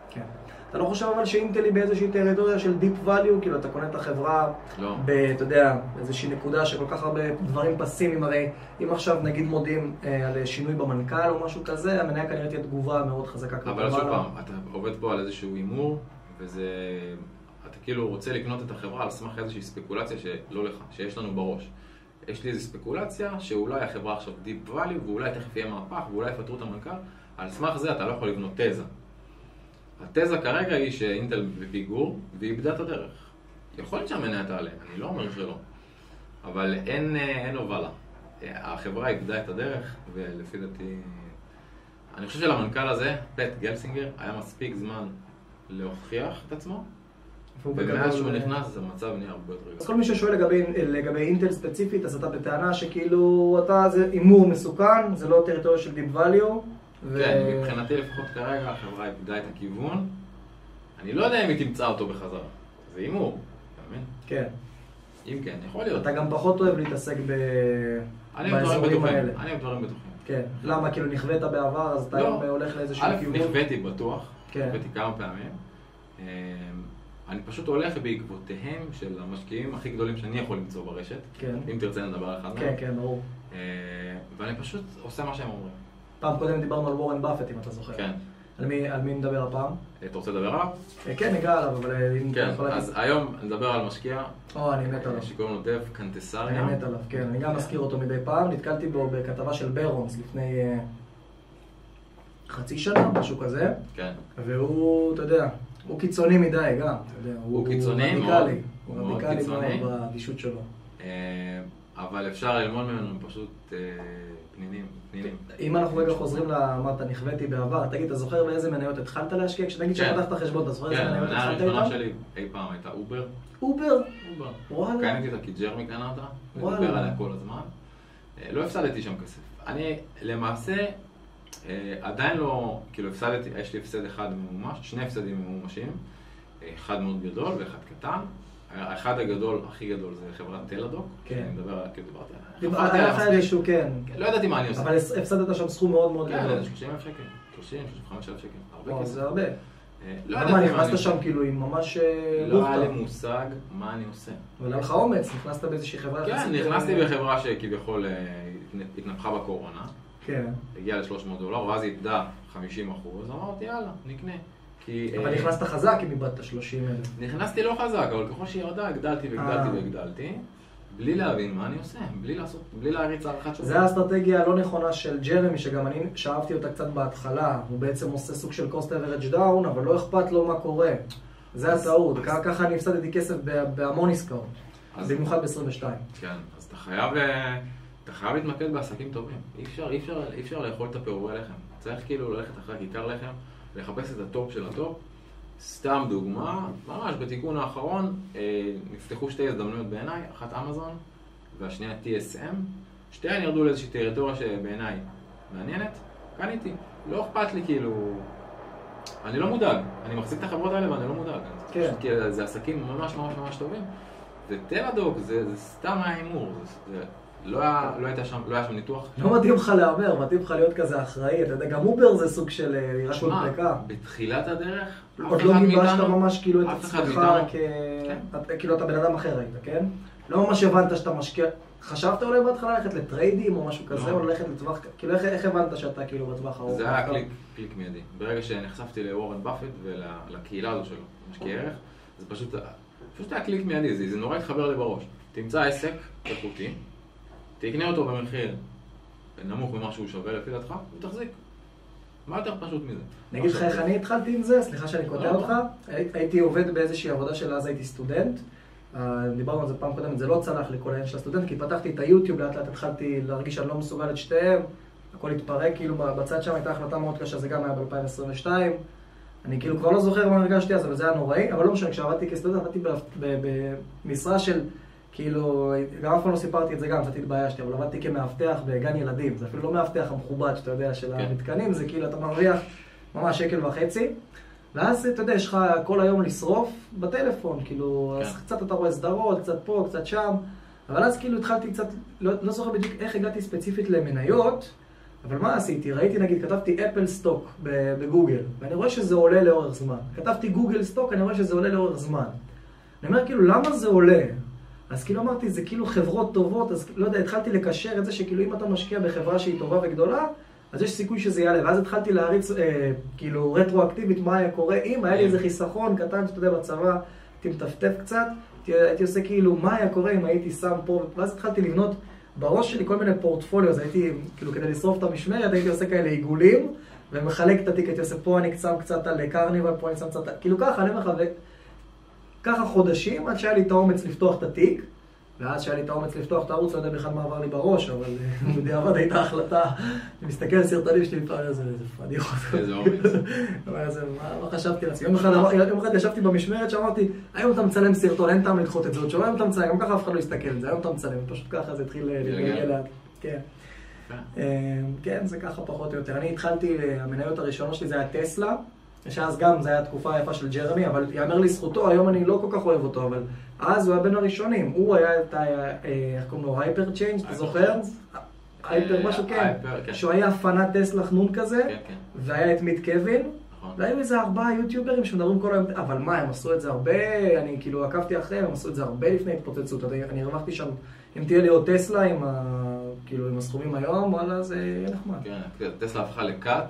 כן. אתה לא חושב אבל שאינטל היא באיזושהי טריטוריה של Deep Value? כאילו אתה קונה את החברה, אתה יודע, באיזושהי נקודה שכל כך הרבה דברים פסימיים, הרי אם עכשיו נגיד מודיעים על שינוי במנכ"ל או משהו כזה, המניה כנראה תהיה תגובה מאוד חזקה. אבל שוב פעם, אתה עובד פה על איזשהו אימור, וזה... אתה כאילו רוצה לקנות את החברה על סמך איזושהי ספקולציה שלא לך, שיש לנו בראש. יש לי איזו ספקולציה שאולי החברה עכשיו Deep Value, ואולי תכף יהיה מהפך, ואולי יפטרו את המנכ"ל. על סמך זה אתה לא יכול לבנות תזה. התזה כרגע היא שאינטל בפיגור, והיא איבדה את הדרך. יכול להיות שהמניה תעלה, אני לא אומר שלא. אבל אין הובלה. החברה איבדה את הדרך, ולפי דעתי... אני חושב שלמנכ"ל הזה, פט גלסינגר, היה מספיק זמן להוכיח את עצמו, ומאז שהוא נכנס, זה מצב נהיה הרבה יותר רגע. אז כל מי ששואל לגבי אינטל ספציפית, אז אתה בטענה שכאילו זה הימור מסוכן, זה לא טריטוריה של Deep Value. כן, מבחינתי לפחות כרגע החברה איבדה את הכיוון. אני לא יודע אם היא תמצא אותו בחזרה. זה הימור, אתה מבין? כן. אם כן, יכול להיות. אתה גם פחות אוהב להתעסק באזורים האלה. אני אוהב דברים בטוחים. כן. למה? כאילו נכווית בעבר, אז אתה היום הולך לאיזשהו כיוון? נכוויתי בטוח. כן. נכוויתי כמה פעמים. אני פשוט הולך בעקבותיהם של המשקיעים הכי גדולים שאני יכול למצוא ברשת. כן. אם תרצה נדבר על אחד מהם. כן, כן, ברור. ואני פשוט עושה מה שהם אומרים. פעם קודם דיברנו על וורן באפט, אם אתה זוכר. כן. על מי נדבר הפעם? אתה רוצה לדבר עליו? כן, ניגע עליו, אבל אם כן, אז היום נדבר על משקיע. אני מת עליו. שקוראים לו דב קנטסריה. אני מת עליו, כן. אני גם מזכיר אותו מדי פעם. נתקלתי בו בכתבה של ברונס לפני חצי שנה, משהו כזה. כן. והוא, אתה יודע, הוא קיצוני מדי גם. הוא קיצוני מאוד. הוא רדיקלי מאוד באדישות שלו. אבל אפשר ללמוד ממנו פשוט פנינים. אם אנחנו רגע חוזרים לאמרת, נכוויתי בעבר, תגיד, אתה זוכר באיזה מניות התחלת להשקיע? כשנגיד שפתחת חשבון, אתה זוכר איזה מניות התחלת איתם? כן, המניה הראשונה שלי אי פעם הייתה אובר. אובר? וואלה. קניתי אותה כי ג'רמי קנה אותה, ודיבר עליה כל הזמן. לא הפסדתי שם כסף. אני למעשה עדיין לא, כאילו הפסדתי, יש לי הפסד אחד ממומש, שני הפסדים ממומשים, אחד מאוד גדול ואחד קטן. האחד הגדול, הכי גדול, זה חברת טלדוק. כן. אני מדבר עליה, כאילו דיברתי עליה. היה לך איזשהו, כן. לא ידעתי מה אני עושה. אבל הפסדת שם סכום מאוד מאוד גדול. כן, 30,000 שקל. 35,000 שקל. הרבה כסף. זה הרבה. לא ידעתי מה אני עושה. נכנסת שם כאילו עם ממש לא היה לי מושג מה אני עושה. אבל היה לך אומץ, נכנסת באיזושהי חברה. כן, נכנסתי בחברה שכביכול התנפחה בקורונה. כן. הגיעה ל$300, ואז היא איבדה 50%, אמרתי יאללה, נקנה. אבל נכנסת חזק אם איבדת 30,000. נכנסתי לא חזק, אבל ככל שהיא ירדה, הגדלתי והגדלתי, בלי להבין מה אני עושה, בלי להריץ הערכת שווי. זה האסטרטגיה הלא נכונה של ג'רמי, שגם אני שאהבתי אותה קצת בהתחלה. הוא בעצם עושה סוג של cost average down, אבל לא אכפת לו מה קורה. זה הטעות. ככה אני הפסדתי כסף בהמון עסקאות, במיוחד ב-22. כן, אז אתה חייב להתמקד בעסקים טובים. אי אפשר לאכול את הפירורי לחם. צריך כאילו ללכת אחרי כיכר לחם, לחפש את הטופ של הטופ. סתם דוגמה, ממש בתיקון האחרון נפתחו שתי הזדמנויות בעיניי, אחת אמזון והשנייה TSM. שתיהן ירדו לאיזושהי טריטוריה שבעיניי מעניינת, קניתי. לא אכפת לי כאילו, אני לא מודאג, אני מחזיק את החברות האלה ואני לא מודאג. כן. כי זה עסקים ממש ממש ממש טובים. וטלדוק זה סתם היה הימור, לא היה שם ניתוח. לא מתאים לך להמר, מתאים לך להיות כזה אחראי. אתה יודע, גם אובר זה סוג של רק הודבקה. בתחילת הדרך, עוד לא גיבשת ממש כאילו את עצמך, כאילו אתה בן אדם אחר היית, כן? לא ממש הבנת שאתה משקיע. חשבת אולי בהתחלה ללכת לטריידים או משהו כזה, או ללכת לטווח, כאילו איך הבנת שאתה כאילו בטווח ארוך? זה היה קליק מיידי. ברגע שנחשפתי לוורן באפט ולקהילה הזו שלו, משקיע ערך, זה פשוט היה קליק מיידי, זה נורא התחבר לי בראש. תמצא עסק איכותי, תקנה אותו במחיר נמוך ממה שהוא שווה לפי דעתך, ותחזיק. מה יותר פשוט מזה? נגיד לך איך אני התחלתי עם זה, סליחה שאני קוטע אותך. הייתי עובד באיזושהי עבודה של אז הייתי סטודנט. דיברנו על זה פעם קודמת, זה לא צלח לכל העניין של הסטודנט, כי פתחתי את היוטיוב, לאט לאט התחלתי להרגיש שאני לא מסוגל את שתיהם. הכל התפרק, כאילו בצד שם הייתה החלטה מאוד קשה, זה גם היה ב-2022. אני כאילו כבר לא זוכר מה הרגשתי אז, אבל זה היה נוראי. אבל לא משנה, כשעבדתי כסטודנט, עבדתי במשרה של כאילו, גם אף פעם לא סיפרתי את זה גם, קצת התביישתי, אבל עבדתי כמאבטח בגן ילדים. זה אפילו לא מאבטח המכובד שאתה יודע של המתקנים, זה כאילו אתה מרוויח ממש 1.5 שקל. ואז אתה יודע, יש לך כל היום לשרוף בטלפון, כאילו, אז קצת אתה רואה סדרות, קצת פה, קצת שם. אבל אז כאילו התחלתי קצת, לא זוכר בדיוק איך הגעתי ספציפית למניות, אבל מה עשיתי? ראיתי, נגיד, כתבתי אפל סטוק בגוגל, ואני רואה שזה עולה לאורך זמן. כתבתי גוגל סטוק, אני רואה שזה עולה לאורך זמן. אני אומר, כאילו, למה זה עולה? אז כאילו אמרתי, זה כאילו חברות טובות, אז לא יודע, התחלתי לקשר את זה שכאילו אם אתה משקיע בחברה שהיא טובה וגדולה, אז יש סיכוי שזה יעלה. ואז התחלתי להריץ, כאילו, רטרואקטיבית מה היה קורה. אם היה לי איזה חיסכון קטן, שאתה יודע, בצבא, הייתי מטפטף קצת, הייתי עושה כאילו, מה היה קורה אם הייתי שם פה, ואז התחלתי לבנות בראש שלי כל מיני פורטפוליו, אז הייתי, כאילו, כדי לשרוף את המשמרת, הייתי עושה כאלה עיגולים, ומחלק את התיק, הייתי עושה פה אני שם קצת על קרניבל, פה אני שם קצת, כאילו ככה, אני אומר לך, ככה חודשים, עד שהיה לי את האומץ לפתוח את התיק, ואז שהיה לי את האומץ לפתוח את הערוץ, לא יודע בכלל מה עבר לי בראש, אבל בדיעבד הייתה החלטה, אני מסתכל על סרטונים שלי, פעם איזה פדיחות. איזה אומץ. מה חשבתי לעצמי? יום אחד ישבתי במשמרת שאמרתי, היום אתה מצלם סרטון, אין טעם לדחות את זה, עוד שבוע היום אתה מצלם, גם ככה אף אחד לא יסתכל על זה, היום אתה מצלם, פשוט ככה זה התחיל להתגלגל לאט. כן. כן, זה ככה פחות או יותר. אני התחלתי, המניות הראשונות שלי זה היה טסלה, שאז גם זה היה תקופה יפה של ג'רמי, אבל יאמר לזכותו, היום אני לא כל כך אוהב אותו, אבל אז הוא היה בין הראשונים. הוא היה את איך קוראים לו, הייפר צ'יינג', אתה זוכר? הייפר משהו, כן. שהוא היה פאנאט טסלה חנון כזה, והיה את מיט קווין, והיו איזה 4 יוטיוברים שמדברים כל היום, אבל מה, הם עשו את זה הרבה, אני כאילו עקבתי אחריהם, הם עשו את זה הרבה לפני התפוצצות, אני הרווחתי שם, אם תהיה לי עוד טסלה עם הסכומים היום, וואלה, זה יהיה נחמד. כן, טסלה הפכה לקאט,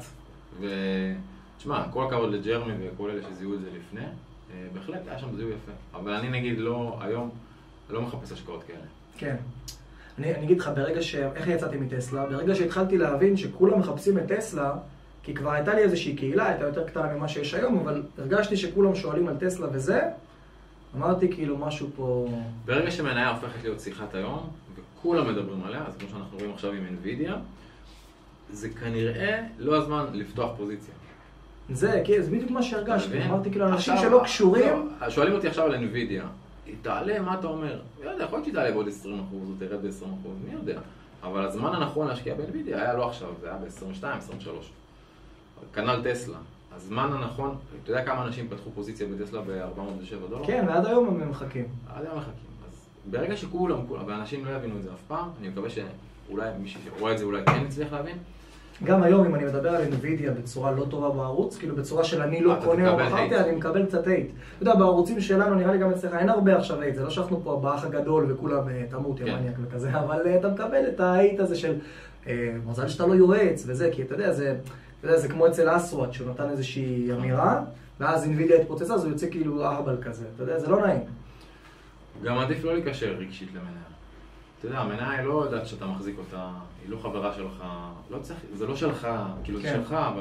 תשמע, כל הכבוד לג'רמי וכל אלה שזיהו את זה לפני, בהחלט היה שם זיהו יפה. אבל אני נגיד היום לא מחפש השקעות כאלה. כן. אני אגיד לך, איך יצאתי מטסלה? ברגע שהתחלתי להבין שכולם מחפשים את טסלה, כי כבר הייתה לי איזושהי קהילה, הייתה יותר קטנה ממה שיש היום, אבל הרגשתי שכולם שואלים על טסלה וזה, אמרתי כאילו משהו פה... ברגע שמניה הופכת להיות שיחת היום, וכולם מדברים עליה, אז כמו שאנחנו רואים עכשיו עם NVIDIA, זה כנראה לא הזמן לפתוח פוזיציה. זה בדיוק מה שהרגשתי, אמרתי כאילו אנשים שלא קשורים... שואלים אותי עכשיו על NVIDIA, היא תעלה, מה אתה אומר? לא יודע, יכול להיות שהיא תעלה בעוד 20%, או תרד ב-20%, מי יודע? אבל הזמן הנכון להשקיע ב-NVIDIA היה לא עכשיו, זה היה ב-22, 23. כנ"ל טסלה. הזמן הנכון, אתה יודע כמה אנשים פתחו פוזיציה בטסלה ב$407? כן, ועד היום הם מחכים. עד היום מחכים. אז ברגע שכולם, ואנשים לא יבינו את זה אף פעם, אני מקווה שאולי מישהו שרואה את זה אולי כן יצליח להבין. גם היום, אם אני מדבר על NVIDIA בצורה לא טובה בערוץ, כאילו בצורה של אני לא קונה או בחרתי, אני מקבל קצת הייט. אתה יודע, בערוצים שלנו, נראה לי גם אצלך, אין הרבה עכשיו הייט, זה לא שאנחנו פה באח הגדול וכולם תמות, ימניאק וכזה, אבל אתה מקבל את ההייט הזה של מזל שאתה לא יועץ וזה, כי אתה יודע, זה כמו אצל אסוואט, שהוא נתן איזושהי אמירה, ואז NVIDIA התפוצצה, אז הוא יוצא כאילו אהבל כזה, אתה יודע, זה לא נעים. גם עדיף לא להיקשר רגשית למניה. אתה יודע, המניה היא לא יודעת שאתה מחזיק אותה, היא לא חברה שלך, לא צריך, זה לא שלך, כאילו זה שלך, אבל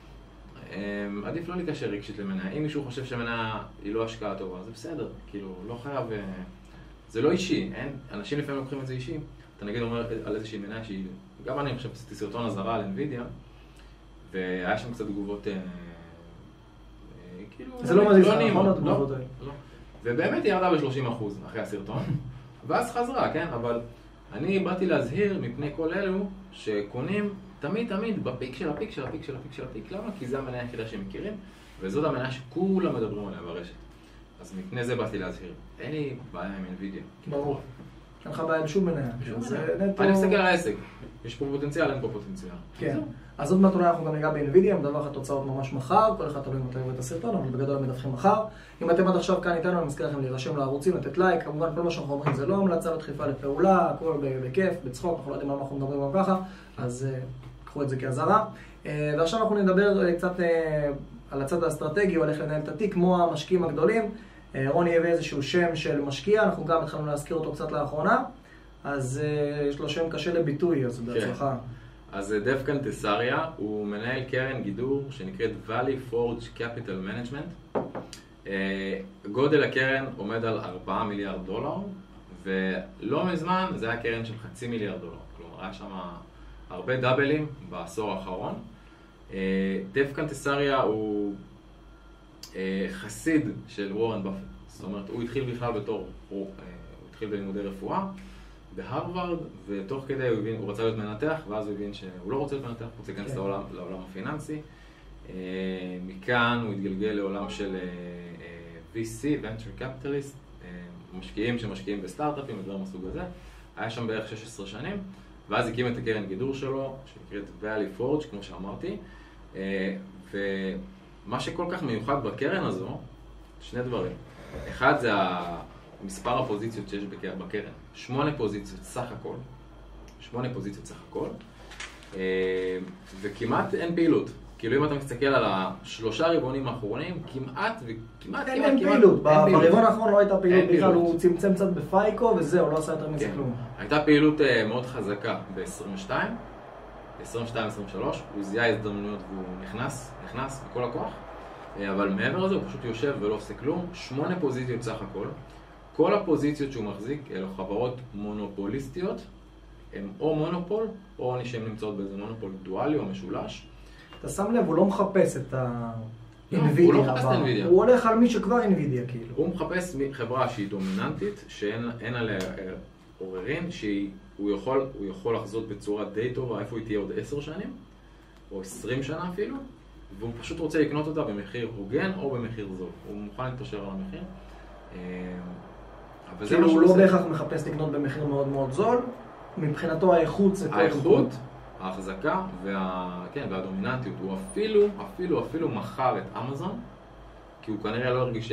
עדיף לא להיקשר רגשית למניה. אם מישהו חושב שמניה היא לא השקעה טובה, זה בסדר, כאילו, לא חייב, זה לא אישי, אנשים לפעמים לוקחים את זה אישי. אתה נגיד אומר על איזושהי מניה שהיא, גם אני חושב, עשיתי סרטון אזהרה על NVIDIA, והיה שם קצת תגובות, כאילו, זה לא מזיז, נכון התגובות האלה. ובאמת היא ירדה ב-30% אחרי הסרטון, ואז חזרה, כן? אבל אני באתי להזהיר מפני כל אלו שקונים תמיד בפיק של הפיק של הפיק של הפיק של הפיק. למה? כי זה המניה היחידה שהם מכירים, וזאת המניה שכולם מדברים עליה ברשת. אז מפני זה באתי להזהיר. אין לי בעיה עם NVIDIA. ברור. אין לך בעיה עם שום מניה. אני מסתכל על העסק. יש פה פוטנציאל, אין פה פוטנציאל. כן. אז עוד מעט אולי אנחנו גם ניגע ב-NVIDIA, מדווח התוצאות ממש מחר, כל אחד תלוי אם אתה רואה את הסרטון, אבל בגדול הם מדווחים מחר. אם אתם עד עכשיו כאן איתנו, אני מזכיר לכם להירשם לערוצים, לתת לייק, כמובן כל מה שאנחנו אומרים זה לא המלצה לדחיפה לפעולה, הכל בכיף, בצחוק, אנחנו לא יודעים על מה אנחנו מדברים גם ככה, אז קחו את זה כאזהרה. ועכשיו אנחנו נדבר קצת על הצד האסטרטגי, על איך לנהל את התיק, כמו המשקיעים הגדולים. רוני יביא איזשהו שם של משקיע, אנחנו גם התחלנו להזכיר אותו קצת לאחרונה, אז יש לו שם קשה לביטוי, אז בהצלחה. אז דבקן טסריה הוא מנהל קרן גידור שנקראת Valley Forge Capital Management. גודל הקרן עומד על $4 מיליארד, ולא מזמן זה היה קרן של $500 מיליון. כלומר, היה שם הרבה דאבלים בעשור האחרון. דבקן טסריה הוא חסיד של וורן באפט. זאת אומרת, הוא התחיל בכלל הוא התחיל בלימודי רפואה בהרווארד, ותוך כדי הוא רצה להיות מנתח, ואז הוא הבין שהוא לא רוצה להיות מנתח, הוא רוצה להיכנס לעולם הפיננסי. מכאן הוא התגלגל לעולם של VC, Venture Capitalist, משקיעים שמשקיעים בסטארט-אפים ודברים מסוג הזה. היה שם בערך 16 שנים, ואז הקים את הקרן גידור שלו, שנקראת Valley Forge, כמו שאמרתי. ומה שכל כך מיוחד בקרן הזו, שני דברים. אחד זה מספר הפוזיציות שיש בקרן. 8 פוזיציות סך הכל. 8 פוזיציות סך הכל. וכמעט אין פעילות. כאילו אם אתה מסתכל על השלושה רבעונים האחרונים, כמעט אין פעילות. ברבעון האחרון לא הייתה פעילות בכלל, הוא צמצם קצת בפייקו וזהו, לא עשה יותר מזה כלום. הייתה פעילות מאוד חזקה ב-22, 22-23, הוא זיהה הזדמנויות והוא נכנס בכל הכוח, אבל מעבר לזה הוא פשוט יושב ולא עושה כלום. 8 פוזיציות סך הכל. כל הפוזיציות שהוא מחזיק אלו חברות מונופוליסטיות, הם או מונופול, או שהן נמצאות באיזה מונופול דואלי או משולש. אתה שם לב, הוא לא מחפש את הוא לא מחפש את NVIDIA. הוא הולך על מי שכבר NVIDIA כאילו. הוא מחפש חברה שהיא דומיננטית, שאין עליה עוררין, שהוא יכול לחזות בצורה די טובה איפה היא תהיה עוד 10 שנים, או 20 שנה אפילו, והוא פשוט רוצה לקנות אותה במחיר הוגן או במחיר זול. הוא מוכן להתפשר על המחיר. כאילו הוא לא בהכרח מחפש לקנות במחיר מאוד מאוד זול, מבחינתו האיכות זה האיכות, ההחזקה והדומיננטיות. הוא אפילו מכר את אמזון, כי הוא כנראה לא הרגיש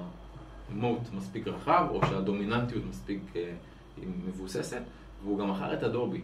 שהמוט מספיק רחב, או שהדומיננטיות מספיק מבוססת, והוא גם מכר את אדובי,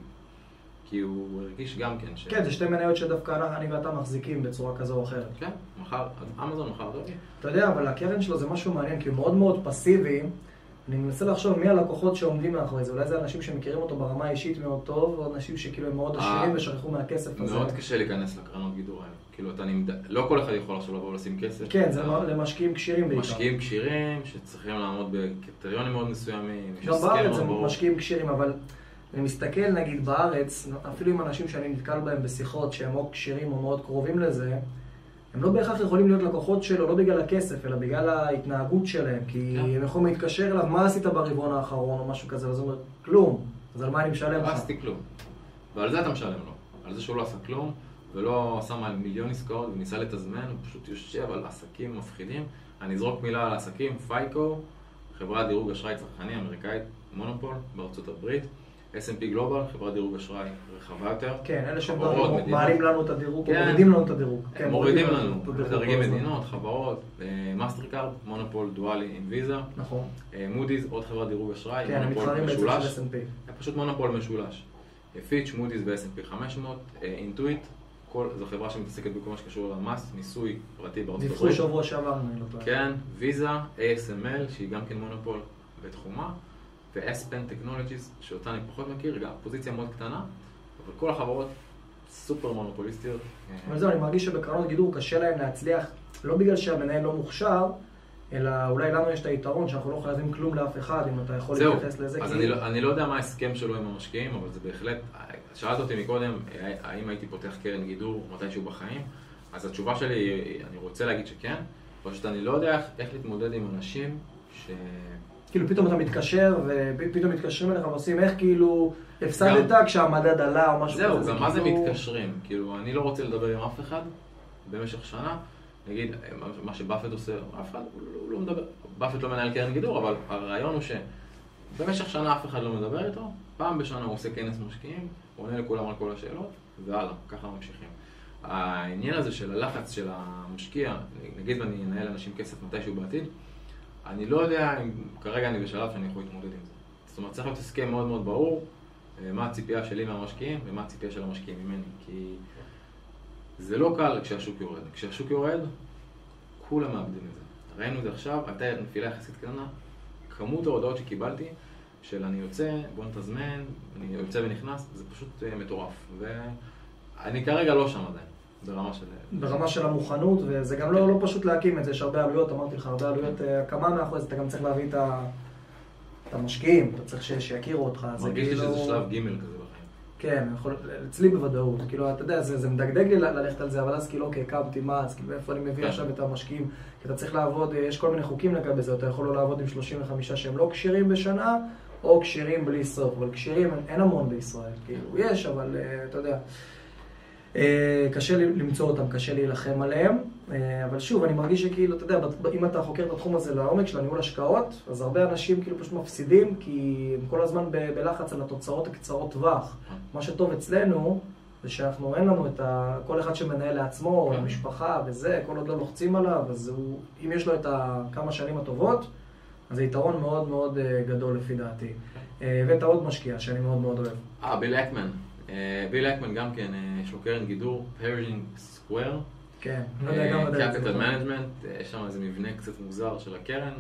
כי הוא הרגיש גם כן כן, זה שתי מניות שדווקא אני ואתה מחזיקים בצורה כזו או אחרת. כן, אמזון מכר אדובי. אתה יודע, אבל הקרן שלו זה משהו מעניין, כי הוא מאוד מאוד פסיבי. אני מנסה לחשוב מי הלקוחות שעומדים מאחורי זה. אולי זה אנשים שמכירים אותו ברמה האישית מאוד טוב, או אנשים שכאילו הם מאוד עשירים ושכחו מהכסף הזה. מאוד קשה להיכנס לקרנות גידור האלה. כאילו, לא כל אחד יכול עכשיו לבוא לשים כסף. כן, זה למשקיעים כשירים בעיקר. משקיעים כשירים שצריכים לעמוד בקריטריונים מאוד מסוימים. גם בארץ זה משקיעים כשירים, אבל אני מסתכל נגיד בארץ, אפילו עם אנשים שאני נתקל בהם בשיחות שהם או כשירים או מאוד קרובים לזה, הם לא בהכרח יכולים להיות לקוחות שלו, לא בגלל הכסף, אלא בגלל ההתנהגות שלהם, כי הם יכולים להתקשר אליו, מה עשית ברבעון האחרון או משהו כזה, ואז הוא אומר, כלום, אז על מה אני משלם לך? לא עשיתי כלום. ועל זה אתה משלם לו, על זה שהוא לא עשה כלום, ולא שם על מיליון עסקאות וניסה לתזמן, הוא פשוט יושב על עסקים מפחידים. אני אזרוק מילה על עסקים, פייקו, חברת דירוג אשראי צרכני אמריקאית, מונופול בארצות הברית, S&P גלובל, חברת דירוג אשראי רחבה יותר. כן, אלה שמעלים לנו את הדירוג, מורידים לנו את הדירוג. מורידים לנו, דרגי מדינות, חברות, מאסטרקארד, מונופול דואלי עם ויזה. נכון. מודי'ס, עוד חברת דירוג אשראי, מונופול משולש. פשוט מונופול משולש. פיץ', מודי'ס ו-S&P 500, אינטואיט, זו חברה שמתעסקת בכל מה שקשור למס, מיסוי פרטי בארצות הברית. דיווחו שבוע שעבר. כן, ויזה, ASML, שהיא גם כן מונופול בתחומה. ו-S-Pen Technologies, שאותה אני פחות מכיר, גם פוזיציה מאוד קטנה, אבל כל החברות סופר מונופוליסטיות. אבל זהו, אני מרגיש שבקרנות גידור קשה להם להצליח, לא בגלל שהמנהל לא מוכשר, אלא אולי לנו יש את היתרון שאנחנו לא חייבים כלום לאף אחד, אם אתה יכול להתייחס לזה. אז אני לא יודע מה ההסכם שלו עם המשקיעים, אבל זה בהחלט, שאלת אותי מקודם, האם הייתי פותח קרן גידור מתישהו בחיים, אז התשובה שלי, אני רוצה להגיד שכן, פשוט אני לא יודע איך להתמודד עם אנשים כאילו פתאום אתה מתקשר ופתאום מתקשרים אליך ועושים איך כאילו הפסדת כשהמדד עלה או משהו כזה. זהו, גם מה זה מתקשרים? כאילו אני לא רוצה לדבר עם אף אחד במשך שנה, נגיד מה שבאפט עושה, אף אחד הוא לא מדבר, באפט לא מנהל קרן גידור, אבל הרעיון הוא שבמשך שנה אף אחד לא מדבר איתו, פעם בשנה הוא עושה כנס משקיעים, הוא עונה לכולם על כל השאלות, והלאה, ככה ממשיכים. העניין הזה של הלחץ של המשקיע, נגיד ואני אנהל אנשים כסף מתישהו בעתיד, אני לא יודע אם כרגע אני בשלב שאני יכול להתמודד עם זה. זאת אומרת, צריך להיות הסכם מאוד מאוד ברור מה הציפייה שלי מהמשקיעים ומה הציפייה של המשקיעים ממני. כי זה לא קל כשהשוק יורד. כשהשוק יורד, כולם מאבדים את זה. ראינו את זה עכשיו, הייתה נפילה יחסית קטנה. כמות ההודעות שקיבלתי של אני יוצא, בוא נתזמן, אני יוצא ונכנס, זה פשוט מטורף. ואני כרגע לא שם עדיין. ברמה של המוכנות, וזה גם לא פשוט להקים את זה, יש הרבה עלויות, אמרתי לך, הרבה עלויות כמה מאחורי זה, אתה גם צריך להביא את המשקיעים, אתה צריך שיכירו אותך. מרגיש לי שזה שלב ג' כזה בחיים. כן, אצלי בוודאות, כאילו, אתה יודע, זה מדגדג לי ללכת על זה, אבל אז כאילו, אוקיי, קמתי, מה, אז כאילו, איפה אני מביא עכשיו את המשקיעים? כי אתה צריך לעבוד, יש כל מיני חוקים לגבי זה, אתה יכול לא לעבוד עם 35 שהם לא כשירים בשנה, או כשירים בלי סוף, אבל כשירים אין המון בישראל, כאילו, יש, אבל אתה יודע. קשה למצוא אותם, קשה להילחם עליהם, אבל שוב, אני מרגיש שכאילו, אתה יודע, אם אתה חוקר את התחום הזה לעומק של הניהול השקעות, אז הרבה אנשים כאילו פשוט מפסידים, כי הם כל הזמן בלחץ על התוצאות הקצרות טווח. מה שטוב אצלנו, זה שאנחנו, אין לנו את כל אחד שמנהל לעצמו, או למשפחה וזה, כל עוד לא לוחצים עליו, אז אם יש לו את כמה שנים הטובות, אז זה יתרון מאוד מאוד גדול לפי דעתי. ואת עוד משקיע, שאני מאוד מאוד אוהב. ביל אקמן. ביל אקמן גם כן, יש לו קרן גידור, פרינג סקוואר. כן, לא יודע גם לדעת. קפיטל מנג'מנט, יש שם איזה מבנה קצת מוזר של הקרן.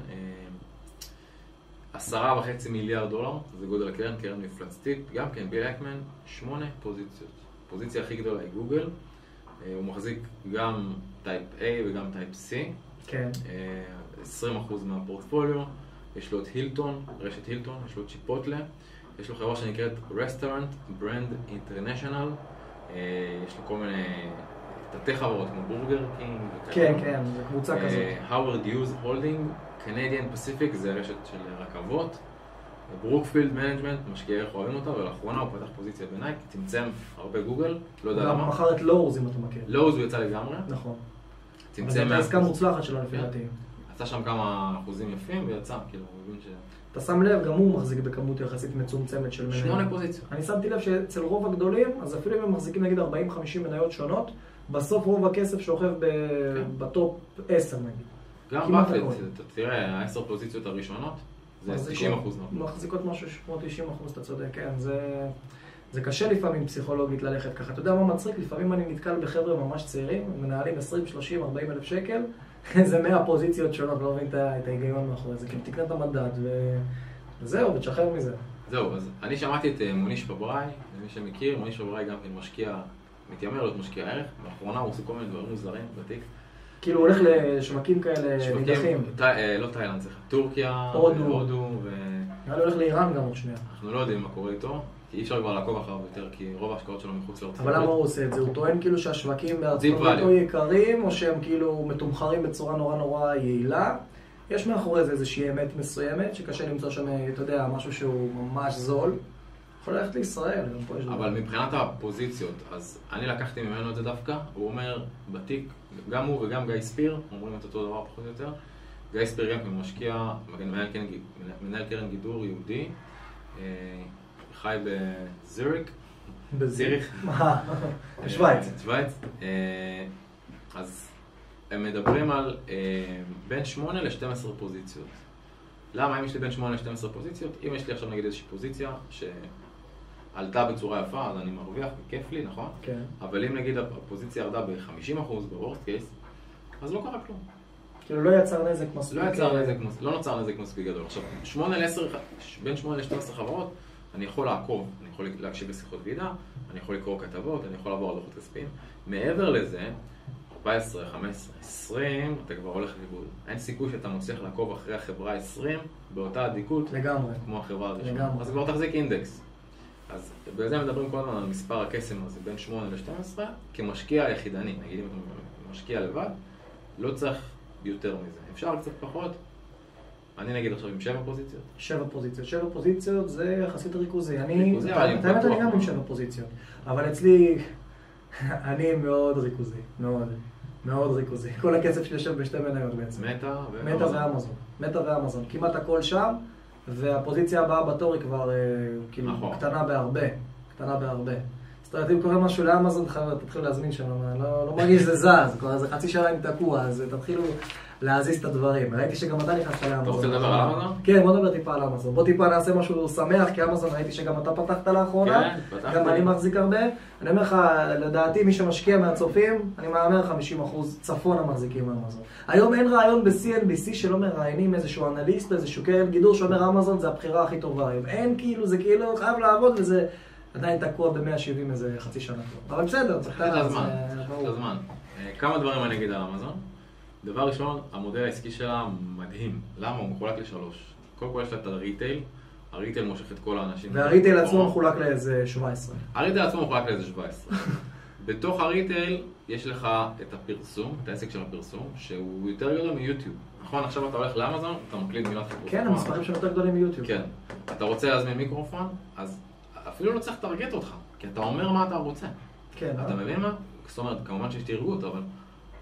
10.5 מיליארד דולר, זה גודל הקרן, קרן מפלצתית. גם כן, ביל אקמן, 8 פוזיציות. הפוזיציה הכי גדולה היא גוגל. הוא מחזיק גם טייפ A וגם טייפ C. כן. 20% מהפורטפוליו. יש לו את הילטון, רשת הילטון, יש לו את צ'יפוטלה. יש לו חברה שנקראת Restaurant Brand International. יש לו כל מיני תתי חברות כמו בורגר קינג. כן, כן, זו קבוצה כזאת. Howard Hughes Holding, Canadian Pacific, זה רשת של רכבות. ברוקפילד מנג'מנט, משקיעי ערך אוהבים אותה, ולאחרונה הוא פתח פוזיציה בנייק, צמצם הרבה גוגל, לא יודע למה. גם מכר את לואוז, אם אתה מכיר. לואוז הוא יצא לגמרי. נכון. צמצם אז הייתה עסקה מוצלחת שלו לפי דעתי. עשה שם כמה אחוזים יפים ויצא, כאילו, הוא מבין ש... אתה שם לב, גם הוא מחזיק בכמות יחסית מצומצמת של מניות. 8 פוזיציות. אני שמתי לב שאצל רוב הגדולים, אז אפילו אם הם מחזיקים נגיד 40-50 מניות שונות, בסוף רוב הכסף שוכב בטופ 10 נגיד. גם באפט, תראה, ה10 פוזיציות הראשונות, זה 90%. מחזיקות משהו כמו 90%, אתה צודק, כן. זה קשה לפעמים פסיכולוגית ללכת ככה. אתה יודע מה מצחיק? לפעמים אני נתקל בחבר'ה ממש צעירים, מנהלים 20, 30, 40 אלף שקל, זה 100 פוזיציות שונות, לא מבין את ההיגיון מאחורי זה, כאילו תקנה את המדד וזהו, ותשחרר מזה. זהו, אז אני שמעתי את מוניש פבראי, למי שמכיר, מוניש פבראי גם כן משקיע, מתיימר להיות משקיע ערך, לאחרונה הוא עושה כל מיני דברים מוזרים בתיק. כאילו הוא הולך לשווקים כאלה נידחים. לא תאילנד, צריך טורקיה, הודו, נראה לי הולך לאיראן גם עוד שנייה. אנחנו לא יודעים מה קורה איתו, כי אי אפשר כבר לעקוב אחריו יותר, כי רוב ההשקעות שלו מחוץ לארצות הברית. אבל למה הוא עושה את זה? הוא טוען כאילו שהשווקים בארצות הברית או יקרים, או שהם כאילו מתומחרים בצורה נורא נורא יעילה. יש מאחורי זה איזושהי אמת מסוימת, שקשה למצוא שם, אתה יודע, משהו שהוא ממש זול. יכול ללכת לישראל, גם פה יש דבר. אבל מבחינת הפוזיציות, אז אני לקחתי ממנו את זה דווקא, הוא אומר בתיק, גם הוא וגם גיא ספיר, אומרים את אותו דבר פחות או יותר. גיא ספיר גם משקיע, מנהל קרן גידור יהודי, חי בזיריך. בזיריך? בשוויץ. בשוויץ. אז הם מדברים על בין 8 ל-12 פוזיציות. למה? אם יש לי בין 8 ל-12 פוזיציות, אם יש לי עכשיו נגיד איזושהי פוזיציה שעלתה בצורה יפה, אז אני מרוויח, כיף לי, נכון? כן. אבל אם נגיד הפוזיציה ירדה ב-50% ב-worst case, אז לא קרה כלום. כאילו לא יצר נזק מספיק. לא נוצר נזק מספיק גדול. עכשיו, בין 8 ל-12 חברות, אני יכול לעקוב, אני יכול להקשיב לשיחות ועידה, אני יכול לקרוא כתבות, אני יכול לעבור על דוחות כספיים. מעבר לזה, 14, 15, 20, אתה כבר הולך לאיבוד. אין סיכוי שאתה מצליח לעקוב אחרי החברה 20 באותה עדיקות. לגמרי. כמו החברה הראשונה. אז כבר תחזיק אינדקס. אז בזה מדברים כל הזמן על מספר הקסם הזה, בין 8 ל-12, כמשקיע יחידני. נגיד אם אתה משקיע לבד, לא צריך יותר מזה. אפשר קצת פחות. אני נגיד עכשיו עם 7 פוזיציות. 7 פוזיציות. 7 פוזיציות זה יחסית ריכוזי. אני גם עם 7 פוזיציות. אבל אצלי, אני מאוד ריכוזי. מאוד ריכוזי. כל הכסף שלי יושב בשתי מניות בעצם. מטא ואמזון. מטא ואמזון. כמעט הכל שם, והפוזיציה הבאה בתור היא כבר כאילו קטנה בהרבה. זאת אומרת, אם קורה משהו לאמזון, תתחילו להזמין שם, לא מרגיש שזה זז, כבר איזה חצי שנה אם תקוע, אז תתחילו להזיז את הדברים. ראיתי שגם אתה נכנסת לאמזון. אתה רוצה לדבר על אמזון? כן, בוא נדבר טיפה על אמזון. בוא טיפה נעשה משהו שמח, כי אמזון ראיתי שגם אתה פתחת לאחרונה. כן, פתחתי. גם אני מחזיק הרבה. אני אומר לך, לדעתי, מי שמשקיע מהצופים, אני מאמר 50% צפון המחזיקים מאמזון. היום אין רעיון ב-CNBC שלא מראיינים איזשהו אנליסט, איזשהו קרן גידור שאומר אמזון זה הבחירה הכי טובה היום. אין כאילו, זה כאילו חייב לעבוד וזה עדיין תקוע ב-170 איזה חצי שנה כבר. אבל בסדר, צריך את הזמן. כמה דברים אני אגיד על אמזון. דבר ראשון, המודל העסקי שלה מדהים. למה? הוא מחולק לשלוש. קודם כל יש לה את הריטייל. הריטייל מושך את כל האנשים. והריטייל עצמו מחולק לאיזה 17. הריטייל עצמו מחולק לאיזה 17. בתוך הריטייל יש לך את הפרסום, את העסק של הפרסום, שהוא יותר גדול מיוטיוב. נכון, עכשיו אתה הולך לאמזון, אתה מקליד מילת חיפוש. כן, המספרים שלו יותר גדולים מיוטיוב. כן. אתה רוצה להזמין מיקרופון, אז אפילו לא צריך לטרגט אותך, כי אתה אומר מה אתה רוצה. כן. אתה מבין מה? זאת אומרת, כמובן שיש תרגות, אבל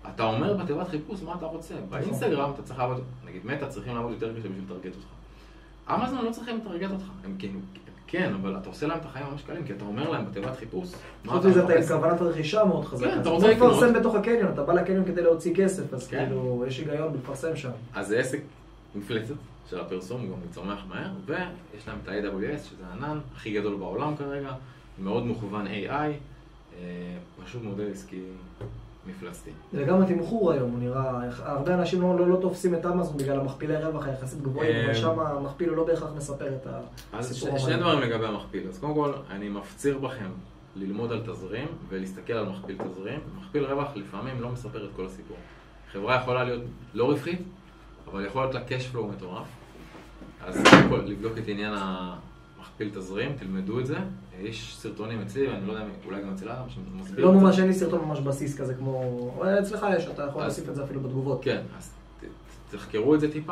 אתה אומר בתיבת חיפוש מה אתה רוצה. באינסטגרם אתה צריך לעבוד, נגיד מטא צריכים לעבוד יותר קשה בשביל לטרגט אותך. אמזון לא צריכים לטרגט אותך. הם כן, אבל אתה עושה להם את החיים ממש קלים, כי אתה אומר להם בתיבת חיפוש חוץ מזה אתה עם כוונת רכישה מאוד חזקה. כן, אתה רוצה לקנות. לפרסם בתוך הקניון, אתה בא לקניון כדי להוציא כסף, אז כאילו יש היגיון לפרסם שם. אז זה עסק מפלצת של הפרסום, גם מצומח מהר, ויש להם את ה-AWS, שזה הענן הכי גדול בעולם כרגע, מאוד מוכוון AI, פשוט מודל עסקי מפלצתי. וגם התמחור היום, הוא נראה, הרבה אנשים לא תופסים את אמזון בגלל המכפילי רווח היחסית גבוהים, אבל שם המכפיל לא בהכרח מספר את הסיפור. אז שני דברים לגבי המכפיל. אז קודם כל, אני מפציר בכם ללמוד על תזרים ולהסתכל על מכפיל תזרים. מכפיל רווח לפעמים לא מספר את כל הסיפור. חברה יכולה להיות לא רווחית, אבל יכול להיות לה cash flow מטורף. אז קודם כל, לבדוק את עניין המכפיל תזרים, תלמדו את זה. יש סרטונים אצלי, ואני לא יודע, אולי גם אצל אדם, שמסביר לא ממש, אין לי סרטון ממש בסיס כזה כמו... אצלך יש, אתה יכול להוסיף את זה אפילו בתגובות. כן, אז תחקרו את זה טיפה,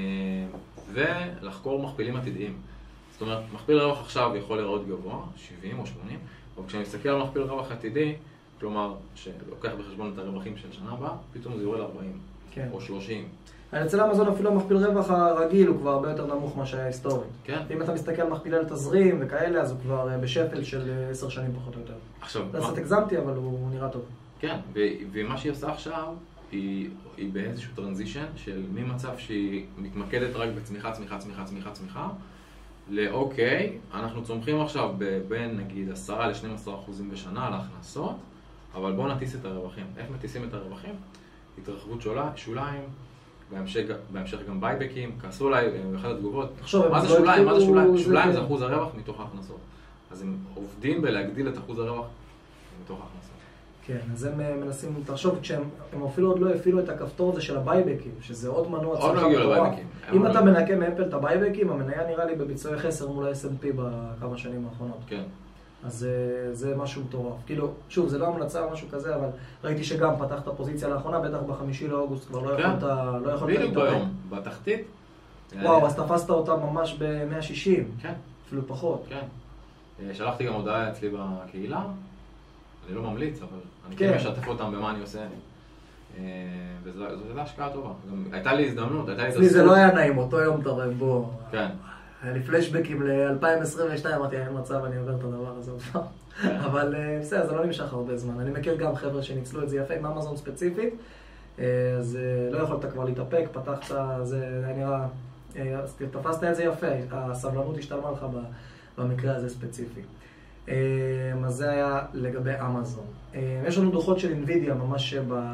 ולחקור מכפילים עתידיים. זאת אומרת, מכפיל רווח עכשיו יכול להיראות גבוה, 70 או 80, אבל כשאני מסתכל על מכפיל רווח עתידי, כלומר, שלוקח בחשבון את הרווחים של שנה הבאה, פתאום זה יורד 40 או 30. אצל אמזון אפילו המכפיל רווח הרגיל הוא כבר הרבה יותר נמוך מה שהיה היסטורית. כן. אם אתה מסתכל על מכפילי תזרים וכאלה, אז הוא כבר בשפל של 10 שנים פחות או יותר. עכשיו, זה קצת הגזמתי, אבל הוא נראה טוב. כן, ומה שהיא עושה עכשיו, היא באיזשהו טרנזישן של ממצב שהיא מתמקדת רק בצמיחה, צמיחה, לאוקיי, אנחנו צומחים עכשיו בין נגיד 10 ל-12% בשנה על ההכנסות, אבל בואו נטיס את הרווחים. איך מטיסים את הרווחים? התרחבות שוליים, בהמשך גם בייבקים, כעסו עליי באחת התגובות. מה זה שוליים? מה זה שוליים? שוליים זה אחוז הרווח מתוך ההכנסות. אז הם עובדים בלהגדיל את אחוז הרווח מתוך ההכנסות. כן, אז הם מנסים, תחשוב, כשהם אפילו עוד לא הפעילו את הכפתור הזה של הבייבקים, שזה עוד מנוע צמיחה מטורף. אם אתה מנקה מאפל את הבייבקים, המניה נראה לי בביצועי חסר מול ה-S&P בכמה שנים האחרונות. כן. אז זה משהו מטורף. כאילו, שוב, זה לא המלצה או משהו כזה, אבל ראיתי שגם פתחת פוזיציה לאחרונה, בטח ב5 לאוגוסט כבר לא יכולת בדיוק ביום, בתחתית. וואו, אז תפסת אותה ממש ב-160. כן. אפילו פחות. כן. שלחתי גם הודעה אצלי בקהילה, אני לא ממליץ, אבל אני כן משתף אותם במה אני עושה. וזו השקעה טובה. הייתה לי הזדמנות, הייתה לי אצלי זה לא היה נעים, אותו יום אתה רואה בו. כן. היה לי פלשבקים ל-2022, אמרתי, אין מצב, אני עובר את הדבר הזה עוד פעם. אבל בסדר, זה לא נמשך הרבה זמן. אני מכיר גם חבר'ה שניצלו את זה יפה, עם אמזון ספציפית, אז לא יכולת כבר להתאפק, פתחת, זה היה נראה, תפסת את זה יפה, הסבלנות השתלמה לך במקרה הזה ספציפי. אז זה היה לגבי אמזון. יש לנו דוחות של NVIDIA ממש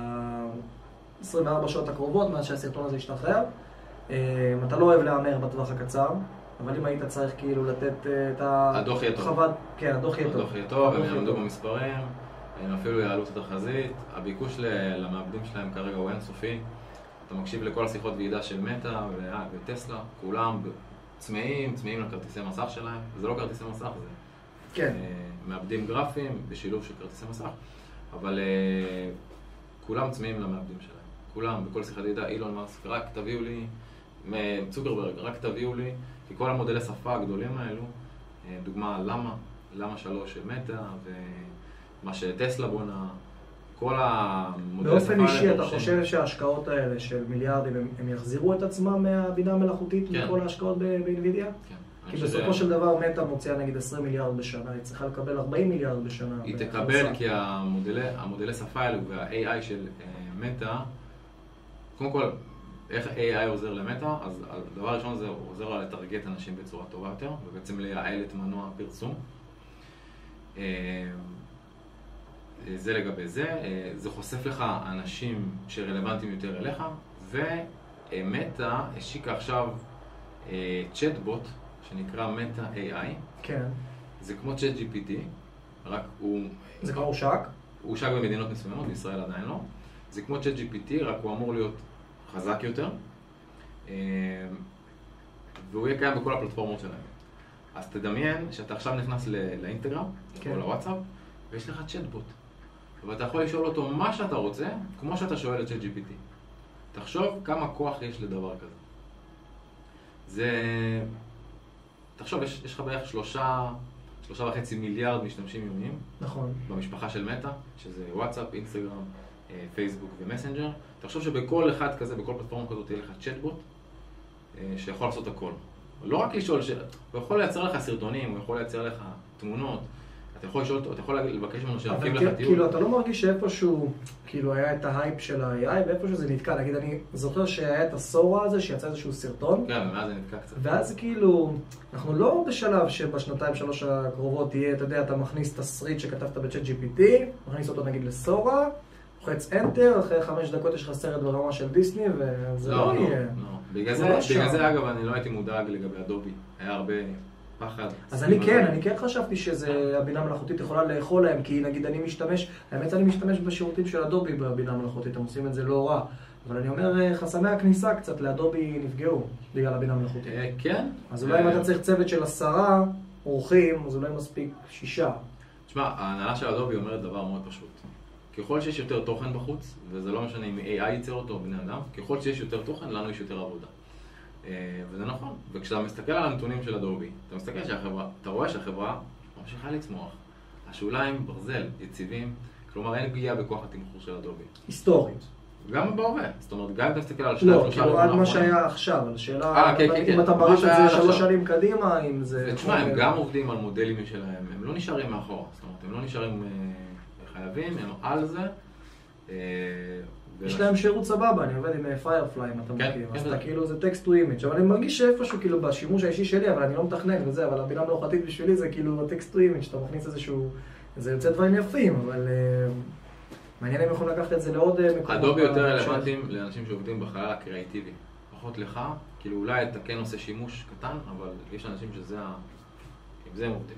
ב-24 שעות הקרובות, מאז שהסרטון הזה השתחרר. אתה לא אוהב להאמר בטווח הקצר, אבל אם היית צריך כאילו לתת את הדוח יהיה טוב. כן, הדוח יהיה טוב. הדוח יהיה טוב, הם יעמדו במספרים, הם אפילו יעלו את התחזית. הביקוש למעבדים שלהם כרגע הוא אינסופי. אתה מקשיב לכל השיחות ועידה של מטא וטסלה, כולם צמאים לכרטיסי מסך שלהם. זה לא כרטיסי מסך, זה כן. מעבדים גרפיים בשילוב של כרטיסי מסך, אבל כולם צמאים למעבדים שלהם. כולם, בכל שיחת ועידה, אילון מאסק, רק תביאו לי, צוקרברג, רק תביאו לי, כי כל המודלי שפה הגדולים האלו, דוגמה למה 3 של מטא, ומה שטסלה בונה, כל המודלי שפה האלה. באופן אישי, אתה חושב שההשקעות האלה של מיליארדים, הם יחזירו את עצמם מהבינה המלאכותית, מכל ההשקעות ב-NVIDIA? כן. כי בסופו של דבר מטא מוציאה נגיד 20 מיליארד בשנה, היא צריכה לקבל 40 מיליארד בשנה. היא תקבל כי המודלי שפה האלו וה-AI של מטא, קודם כל, איך AI עוזר למטא? אז הדבר הראשון זה הוא עוזר לה לטרגט אנשים בצורה טובה יותר, ובעצם לייעל את מנוע הפרסום. זה לגבי זה. זה חושף לך אנשים שרלוונטיים יותר אליך, ומטא השיקה עכשיו צ'טבוט שנקרא מטא AI. כן. זה כמו צ'אט GPT, רק הוא... זה כבר הושק? הוא הושק במדינות מסוימות, בישראל עדיין לא. זה כמו צ'אט GPT, רק הוא אמור להיות חזק יותר, והוא יהיה קיים בכל הפלטפורמות שלהם. אז תדמיין שאתה עכשיו נכנס לאינטגרם, או לוואטסאפ, ויש לך צ'טבוט. ואתה יכול לשאול אותו מה שאתה רוצה, כמו שאתה שואל את צ'אט GPT. תחשוב כמה כוח יש לדבר כזה. תחשוב, יש לך בערך 3.5 מיליארד משתמשים יומיים. נכון. במשפחה של מטא, שזה וואטסאפ, אינסטגרם, פייסבוק ומסנג'ר, תחשוב שבכל אחד כזה, בכל פלטפורמה כזאת תהיה לך צ'טבוט שיכול לעשות הכל. לא רק לשאול, הוא יכול לייצר לך סרטונים, הוא יכול לייצר לך תמונות, אתה יכול לשאול אותו, אתה יכול לבקש ממנו שירכיב לך טיול. כאילו, אתה לא מרגיש שאיפשהו, כאילו, היה את ההייפ של ה-AI, ואיפשהו זה נתקע. נגיד, אני זוכר שהיה את הסורה הזה, שיצא איזשהו סרטון. כן, ומאז זה נתקע קצת. ואז כאילו, אנחנו לא בשלב שבשנתיים, שלוש הקרובות תהיה, אתה יודע, אתה מכניס תסריט שכתבת בצ'אט GPT, מכניס אותו נגיד לסורה, לוחץ Enter, אחרי 5 דקות יש לך סרט ברמה של דיסני, וזה לא יהיה. לא. בגלל זה, אגב, אני לא הייתי מודאג לגבי אדובי. היה הרבה פחד. אז אני כן חשבתי שזה הבינה המלאכותית יכולה לאכול להם, כי נגיד אני משתמש, האמת אני משתמש בשירותים של אדובי בבינה המלאכותית, הם עושים את זה לא רע. אבל אני אומר, חסמי הכניסה קצת לאדובי נפגעו בגלל הבינה המלאכותית. כן. אז אולי אם אתה צריך צוות של 10 אורחים, אז אולי מספיק 6. תשמע, ההנהלה של אדובי אומרת דבר מאוד פשוט. ככל שיש יותר תוכן בחוץ, וזה לא משנה אם AI ייצר אותו או בני אדם, ככל שיש יותר תוכן, לנו יש יותר עבודה. וזה נכון. וכשאתה מסתכל על הנתונים של אדובי, אתה רואה שהחברה ממשיכה לצמוח. השוליים, ברזל, יציבים, כלומר אין פגיעה בכוח התמחור של אדובי. היסטורית. גם בהווה. זאת אומרת, גם אם אתה מסתכל על לא, כאילו עד מה שהיה עכשיו, על שאלה, אם אתה מראה את זה 3 שנים קדימה, אם זה... תשמע, הם גם עובדים על מודלים שלהם, הם לא נשארים מאחורה. זאת אומרת, הם לא נשארים חייבים, הם על זה. יש להם שירות סבבה, אני עובד עם Firefly, אם אתה מכיר, אז אתה כאילו, זה text to image, אבל אני מרגיש שאיפשהו כאילו בשימוש האישי שלי, אבל אני לא מתכנן וזה, אבל הבינה המלאכותית בשבילי זה כאילו text to image, אתה מכניס איזשהו, זה יוצא דברים יפים, אבל מעניין אם יכולים לקחת את זה לעוד מקומות. אדובי יותר רלוונטיים לאנשים שעובדים בחלל הקריאטיבי, פחות לך, כאילו אולי אתה כן עושה שימוש קטן, אבל יש אנשים שזה, עם זה הם עובדים.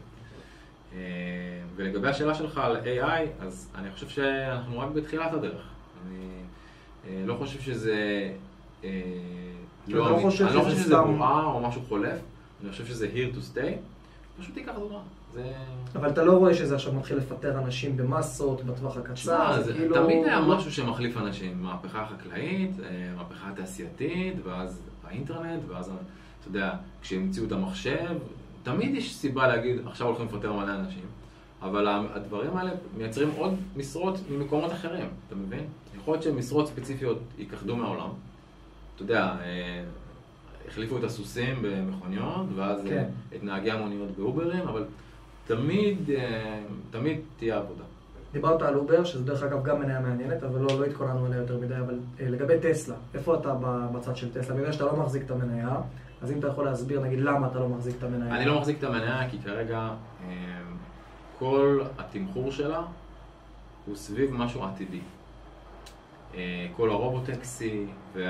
ולגבי השאלה שלך על AI, אז אני חושב שאנחנו רק בתחילת הדרך. אני לא חושב שזה... אני לא חושב שזה בועה או משהו חולף, אני חושב שזה here to stay, פשוט ייקח זמן. אבל אתה לא רואה שזה עכשיו מתחיל לפטר אנשים במסות, בטווח הקצר, זה כאילו... תמיד היה משהו שמחליף אנשים, מהפכה חקלאית, מהפכה תעשייתית, ואז האינטרנט, ואז, אתה יודע, כשהמציאו את המחשב, תמיד יש סיבה להגיד, עכשיו הולכים לפטר מלא אנשים, אבל הדברים האלה מייצרים עוד משרות ממקומות אחרים, אתה מבין? יכול להיות שמשרות ספציפיות ייכחדו מהעולם, אתה יודע, החליפו את הסוסים במכוניות, ואז את נהגי המוניות באוברים, אבל תמיד תהיה עבודה. דיברת על אובר, שזה דרך אגב גם מניה מעניינת, אבל לא התכוננו עליה יותר מדי, אבל לגבי טסלה, איפה אתה בצד של טסלה? בגלל שאתה לא מחזיק את המניה, אז אם אתה יכול להסביר, נגיד, למה אתה לא מחזיק את המניה? אני לא מחזיק את המניה כי כרגע כל התמחור שלה הוא סביב משהו עתידי. כל הרובוטקסי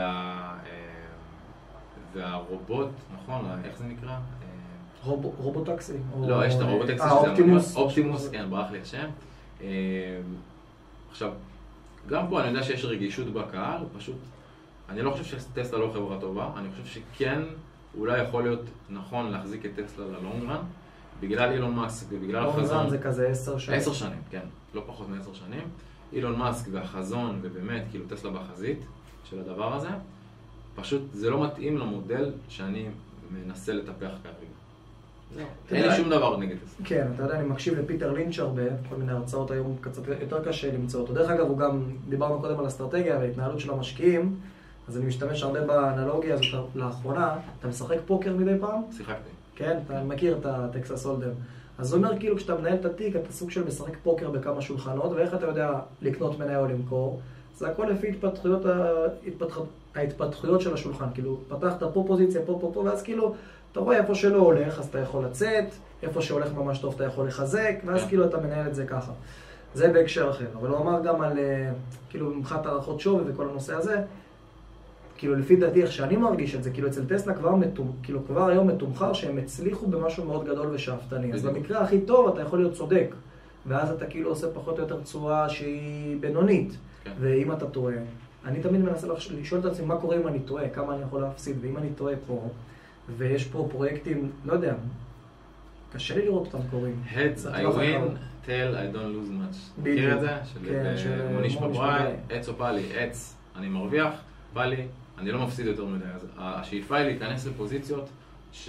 והרובוט, נכון? איך זה נקרא? רובוטקסי? לא, יש את הרובוטקסי, אופטימוס, כן, ברח לי השם. עכשיו, גם פה אני יודע שיש רגישות בקהל, פשוט, אני לא חושב שטסלה לא חברה טובה, אני חושב שכן, אולי יכול להיות נכון להחזיק את טסלה ללונגרן, בגלל אילון מאסק ובגלל החזון. לונגרן זה כזה 10 שנים. 10 שנים, כן, לא פחות מ10 שנים. אילון מאסק והחזון, ובאמת, כאילו טסלה בחזית של הדבר הזה, פשוט זה לא מתאים למודל שאני מנסה לטפח כרגע. אין לי שום דבר נגד זה. כן, אתה יודע, אני מקשיב לפיטר לינץ' הרבה, כל מיני הרצאות היום קצת יותר קשה למצוא אותו. דרך אגב, הוא גם, דיברנו קודם על אסטרטגיה וההתנהלות של המשקיעים, אז אני משתמש הרבה באנלוגיה הזאת לאחרונה. אתה משחק פוקר מדי פעם? שיחקתי. כן, אתה מכיר את הטקסס הולדם. אז זה אומר כאילו כשאתה מנהל את התיק, אתה סוג של משחק פוקר בכמה שולחנות, ואיך אתה יודע לקנות מניה או למכור. זה הכל לפי ההתפתחויות של השולחן. כאילו, פתחת פה פוזיציה, פה, ואז כאילו, אתה רואה איפה שלא הולך, אז אתה יכול לצאת, איפה שהולך ממש טוב אתה יכול לחזק, ואז כאילו אתה מנהל את זה ככה. זה בהקשר אחר. אבל הוא אמר גם על, כאילו, מבחינת הערכות שווי וכל הנושא הזה, כאילו לפי דעתי איך שאני מרגיש את זה, כאילו אצל טסלה כבר היום מתומחר שהם הצליחו במשהו מאוד גדול ושאפתני. אז במקרה הכי טוב אתה יכול להיות צודק, ואז אתה כאילו עושה פחות או יותר צורה שהיא בינונית. ואם אתה טועה, אני תמיד מנסה לשאול את עצמי מה קורה אם אני טועה, כמה אני יכול להפסיד, ואם אני טועה פה, ויש פה פרויקטים, לא יודע, קשה לי לראות אותם קורים. Heads, I win, tail, I don't lose much. מכיר את זה? של מוניש מבראי, עץ או בא לי, עץ, אני מרוויח, בא לי, אני לא מפסיד יותר מדי. אז השאיפה היא להיכנס לפוזיציות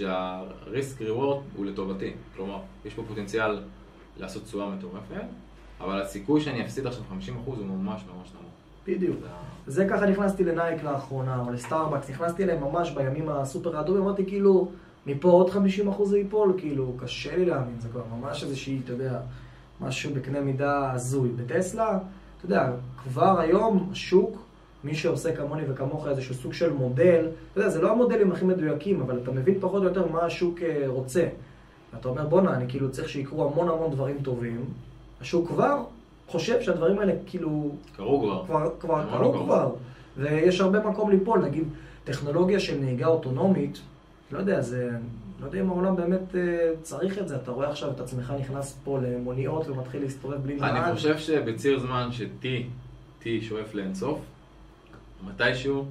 שהריסק ריוורד הוא לטובתי. כלומר, יש פה פוטנציאל לעשות תשואה מטורפת, אבל הסיכוי שאני אפסיד עכשיו 50% הוא ממש ממש נמוך. בדיוק. זה ככה נכנסתי לנייק לאחרונה, או לסטארבקס, נכנסתי אליהם ממש בימים הסופר אדומים, אמרתי כאילו, מפה עוד 50% זה ייפול, כאילו, קשה לי להאמין, זה כבר ממש איזושהי, אתה יודע, משהו בקנה מידה הזוי. בטסלה, אתה יודע, כבר היום השוק, מי שעושה כמוני וכמוך איזשהו סוג של מודל, אתה יודע, זה לא המודלים הכי מדויקים, אבל אתה מבין פחות או יותר מה השוק רוצה. ואתה אומר, בונה, אני כאילו צריך שיקרו המון המון דברים טובים. השוק כבר חושב שהדברים האלה כאילו... קרו כבר קרו כבר. ויש הרבה מקום ליפול, נגיד, טכנולוגיה של נהיגה אוטונומית, לא יודע, זה... לא יודע אם העולם באמת צריך את זה. אתה רואה עכשיו את עצמך נכנס פה למוניות ומתחיל להסתובב בלי נהג. אני חושב שבציר זמן ש-T שואף לאינסוף, מתישהו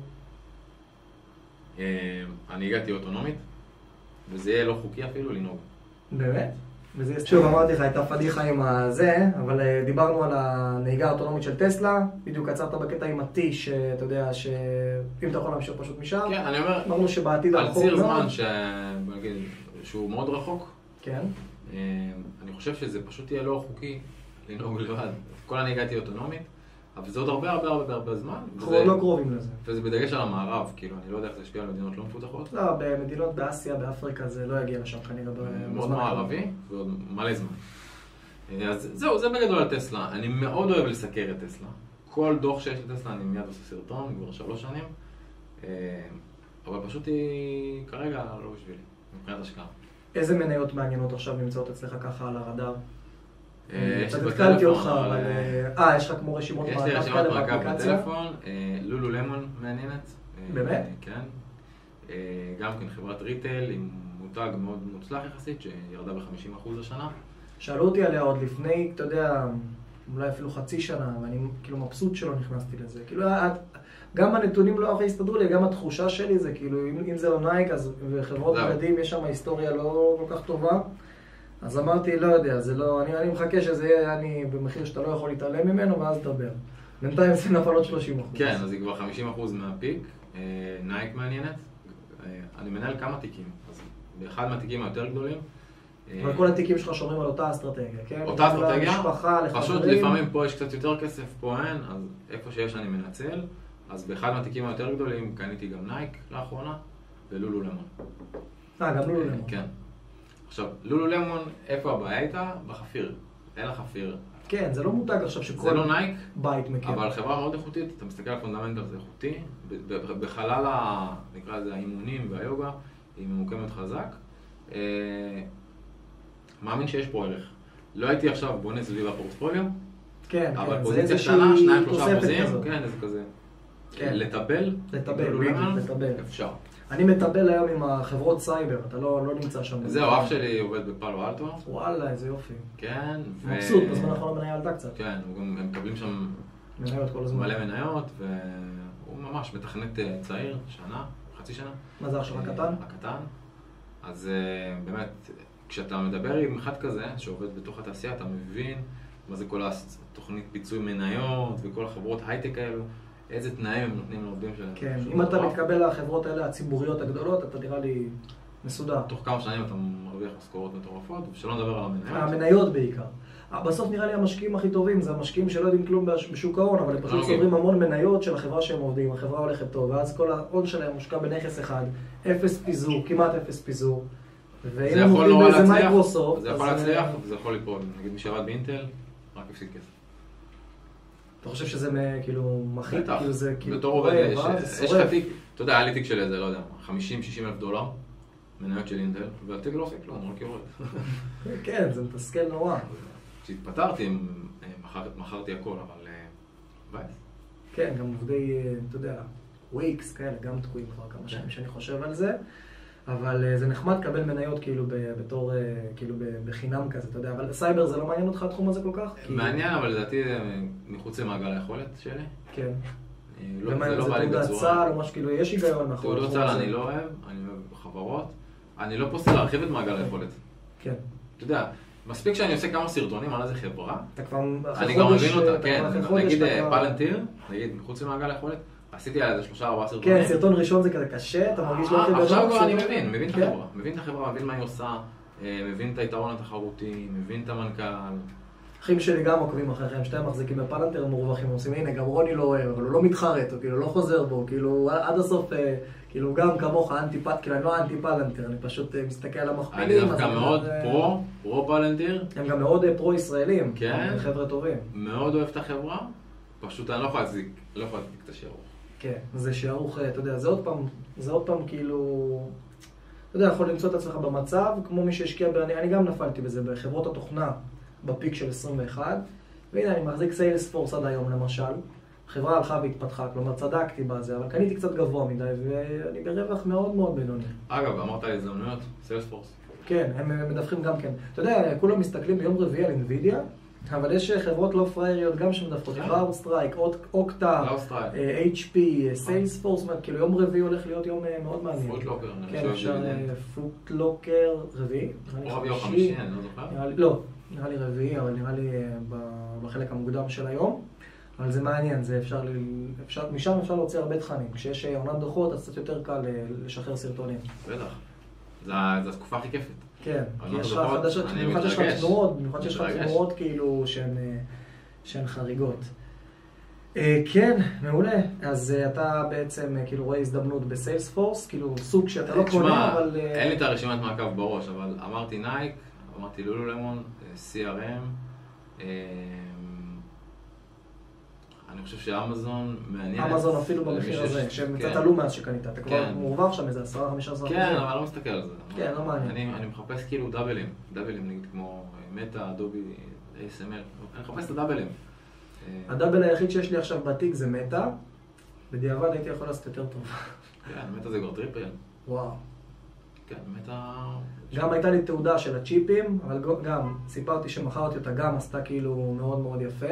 אני הגעתי אוטונומית, וזה יהיה לא חוקי אפילו לנהוג. באמת? שוב, אמרתי לך, הייתה פדיחה עם הזה, אבל דיברנו על הנהיגה האוטונומית של טסלה, בדיוק עצרת בקטע עם ה-T, שאתה יודע, שאם אתה יכול להמשיך פשוט משם, כן, אני אומר, אמרנו שבעתיד על הרחוק ציר מאוד. זמן שהוא מאוד רחוק, כן. אני חושב שזה פשוט יהיה לא חוקי לנהוג לבד. כל אני הגעתי אוטונומית, אבל זה עוד הרבה זמן. אנחנו עוד לא קרובים לזה. וזה בדגש על המערב, כאילו, אני לא יודע איך זה השפיע על מדינות לא מפותחות. לא, במדינות באסיה, באפריקה, זה לא יגיע לשם כנראה בזמן. מאוד מערבי, ועוד מלא זמן. אז זהו, זה בגדול על טסלה. אני מאוד אוהב לסקר את טסלה. כל דוח שיש לטסלה אני מיד עושה סרטון, כבר 3 שנים. אבל פשוט היא כרגע לא בשבילי, מבחינת השקעה. איזה מניות מעניינות עכשיו נמצאות אצלך ככה על הרדאר? יש לי התקלתי אותך, בטלפון, אבל... יש לך כמו רשימות יש לי רשימות מעקב בטלפון, לולו למון מעניינת. באמת? כן. גם כן חברת ריטייל עם מותג מאוד מוצלח יחסית, שירדה ב-50% השנה. שאלו אותי עליה עוד לפני, אתה יודע, אולי אפילו חצי שנה, ואני כאילו מבסוט שלא נכנסתי לזה. כאילו, גם הנתונים לא הכי הסתדרו לי, גם התחושה שלי זה, כאילו, אם זה לא נייק, אז בחברות בגדים יש שם היסטוריה לא כל כך טובה. אז אמרתי, לא יודע, זה לא, אני מחכה שזה יהיה במחיר שאתה לא יכול להתעלם ממנו, ואז תדבר. בינתיים זה נפל עוד 30%. כן, אז היא כבר 50% מהפיק, נייק מעניינת. אני מנהל כמה תיקים, אז באחד מהתיקים היותר גדולים. אבל כל התיקים שלך שומרים על אותה אסטרטגיה, כן? אותה אסטרטגיה, למשפחה, פשוט לפעמים פה יש קצת יותר כסף, פה אין, אז איפה שיש אני מנצל. אז באחד מהתיקים היותר גדולים קניתי גם נייק לאחרונה, ולולו למון. גם לולו למון. כן. עכשיו, לולו למון, איפה הבעיה הייתה? בחפיר. אין לה חפיר. כן, זה לא מותג עכשיו שכל זה לא נייק, בית מכיר. אבל חברה מאוד איכותית, אתה מסתכל על פונדמנטל זה איכותי, בחלל נקרא לזה האימונים והיוגה, היא ממוקמת חזק. מאמין שיש פה ערך. לא הייתי עכשיו בונה סביב הפורטפוליו, כן, אבל כן, פוזיציה זה קטנה, 2-3%, כזאת. כן, איזה כזה. כן. לטבל, לטבל. אפשר. אני מטבל היום עם החברות סייבר, אתה לא נמצא שם. זהו, אח שלי עובד בפאלו אלטו. וואלה, איזה יופי. כן, מבסוט, בזמן האחרון המניה עלתה קצת. כן, הם מקבלים שם מניות כל הזמן. מלא מניות, והוא ממש מתכנת צעיר, שנה, חצי שנה. מה זה עכשיו הקטן? הקטן. אז באמת, כשאתה מדבר עם אחד כזה, שעובד בתוך התעשייה, אתה מבין מה זה כל התוכנית פיצוי מניות וכל החברות הייטק האלו, איזה תנאים הם נותנים לעובדים שלהם. כן, אם אתה מתקבל לחברות האלה, הציבוריות הגדולות, אתה נראה לי מסודר. תוך כמה שנים אתה מרוויח משכורות מטורפות, ושלא נדבר על המניות. המניות בעיקר. בסוף נראה לי המשקיעים הכי טובים, זה המשקיעים שלא יודעים כלום בשוק ההון, אבל הם פשוט צוברים המון מניות של החברה שהם עובדים, החברה הולכת טוב, ואז כל ההון שלהם מושקע בנכס אחד, אפס פיזור, כמעט אפס פיזור. זה יכול נורא להצליח, זה יכול להצליח, וזה יכול ליפול. נגיד מי שעבד באינטל, רק הפסיד כסף. אתה חושב שזה כאילו מחית? כאילו זה כאילו... בתור עובד, יש לך תיק, אתה יודע, היה לי תיק של איזה, לא יודע, 50-60 אלף דולר, מניות של אינטל, והתיק לא עושה כלום, רק יורד. כן, זה מתסכל נורא. כשהתפטרתי, מכרתי הכל, אבל... בייס. כן, גם עובדי, אתה יודע, וויקס כאלה, גם תקועים כבר כמה שנים שאני חושב על זה. אבל זה נחמד לקבל מניות כאילו בתור, כאילו בחינם כזה, אתה יודע, אבל סייבר זה לא מעניין אותך התחום הזה כל כך? מעניין, אבל לדעתי מחוץ למעגל היכולת שלי. כן. זה לא בא לי תעודת בצורה. צה"ל או משהו, כאילו יש היגיון מאחורי. תעודות צה"ל אני לא אוהב, אני אוהב חברות. אני לא פוסל להרחיב את מעגל היכולת. כן. אתה יודע, מספיק שאני עושה כמה סרטונים על איזה חברה. אתה כבר אני גם מבין אותה, כן. נגיד פלנטיר, נגיד מחוץ למעגל היכולת. עשיתי על איזה 3-4 סרטונים. כן, סרטון ראשון זה כזה קשה, אתה מרגיש לא הכי גדול. עכשיו כבר אני מבין את החברה, מבין מה היא עושה, מבין את היתרון התחרותי, מבין את המנכ"ל. אחים שלי גם עוקבים אחריכם, שתיים מחזיקים בפלנטר, הם מורווחים, הם עושים, הנה, גם רוני לא אוהב, אבל הוא לא מתחרט, הוא כאילו לא חוזר בו, כאילו עד הסוף, כאילו גם כמוך כאילו אני לא אנטי פלנטר, אני פשוט מסתכל על המכפילים. אני דווקא מאוד פרו פלנטיר. הם גם מאוד פרו-ישראלים, כן. חבר'ה טובים. מאוד אוהב את החברה, פשוט אני לא יכול להצדיק את השערוך. כן, זה שערוך, אתה יודע, זה עוד פעם כאילו... אתה יודע, יכול למצוא את עצמך במצב, כמו מי שהשקיע, אני גם נפלתי בזה, בחברות התוכנה, בפיק של 21, והנה, אני מחזיק סיילספורס עד היום למשל. החברה הלכה והתפתחה, כלומר צדקתי בזה, אבל קניתי קצת גבוה מדי, ואני ברווח מאוד מאוד בינוני. אגב, אמרת לי הזדמנויות, סיילספורס. כן, הם מדווחים גם כן. אתה יודע, כולם מסתכלים ביום רביעי על NVIDIA, אבל יש חברות לא פרייריות גם שמדווחות, CrowdStrike, אוקטה, HP, סיילספורס, כאילו יום רביעי הולך להיות יום מאוד מעניין. פוטלוקר, כן, אפשר פוטלוקר רביעי. או ביום חמישי, אני לא זוכר. לא, נראה לי רביעי, אבל נראה לי בחלק המוקדם של היום. אבל זה מעניין, משם אפשר להוציא הרבה תכנים. כשיש עונת דוחות, אז קצת יותר קל לשחרר סרטונים. בטח. זו התקופה הכי כיפת. כן, כי יש לך חדשות, במיוחד שיש לך תנועות כאילו שהן חריגות. כן, מעולה. אז אתה בעצם כאילו רואה הזדמנות בסיילספורס, כאילו סוג שאתה לא קונה, אבל... אין לי את הרשימת מעקב בראש, אבל אמרתי נייק, אמרתי לולולמון, CRM, אני חושב שאמזון מעניינת. אמזון אפילו במחיר הזה, שהם קצת עלו מאז שקנית, אתה כבר מורווח שם איזה 10-15%. כן, אבל אני לא מסתכל על זה. כן, לא מעניין. אני מחפש כאילו דאבלים נגיד כמו מטה, אדובי, ASML, אני מחפש את הדאבלים. הדאבל היחיד שיש לי עכשיו בתיק זה מטה, בדיעבד הייתי יכול לעשות יותר טוב. כן, מטה זה כבר טריפל. וואו. כן, מטה... גם הייתה לי תעודה של הצ'יפים, אבל גם סיפרתי שמכרתי אותה, גם עשתה כאילו מאוד מאוד יפה.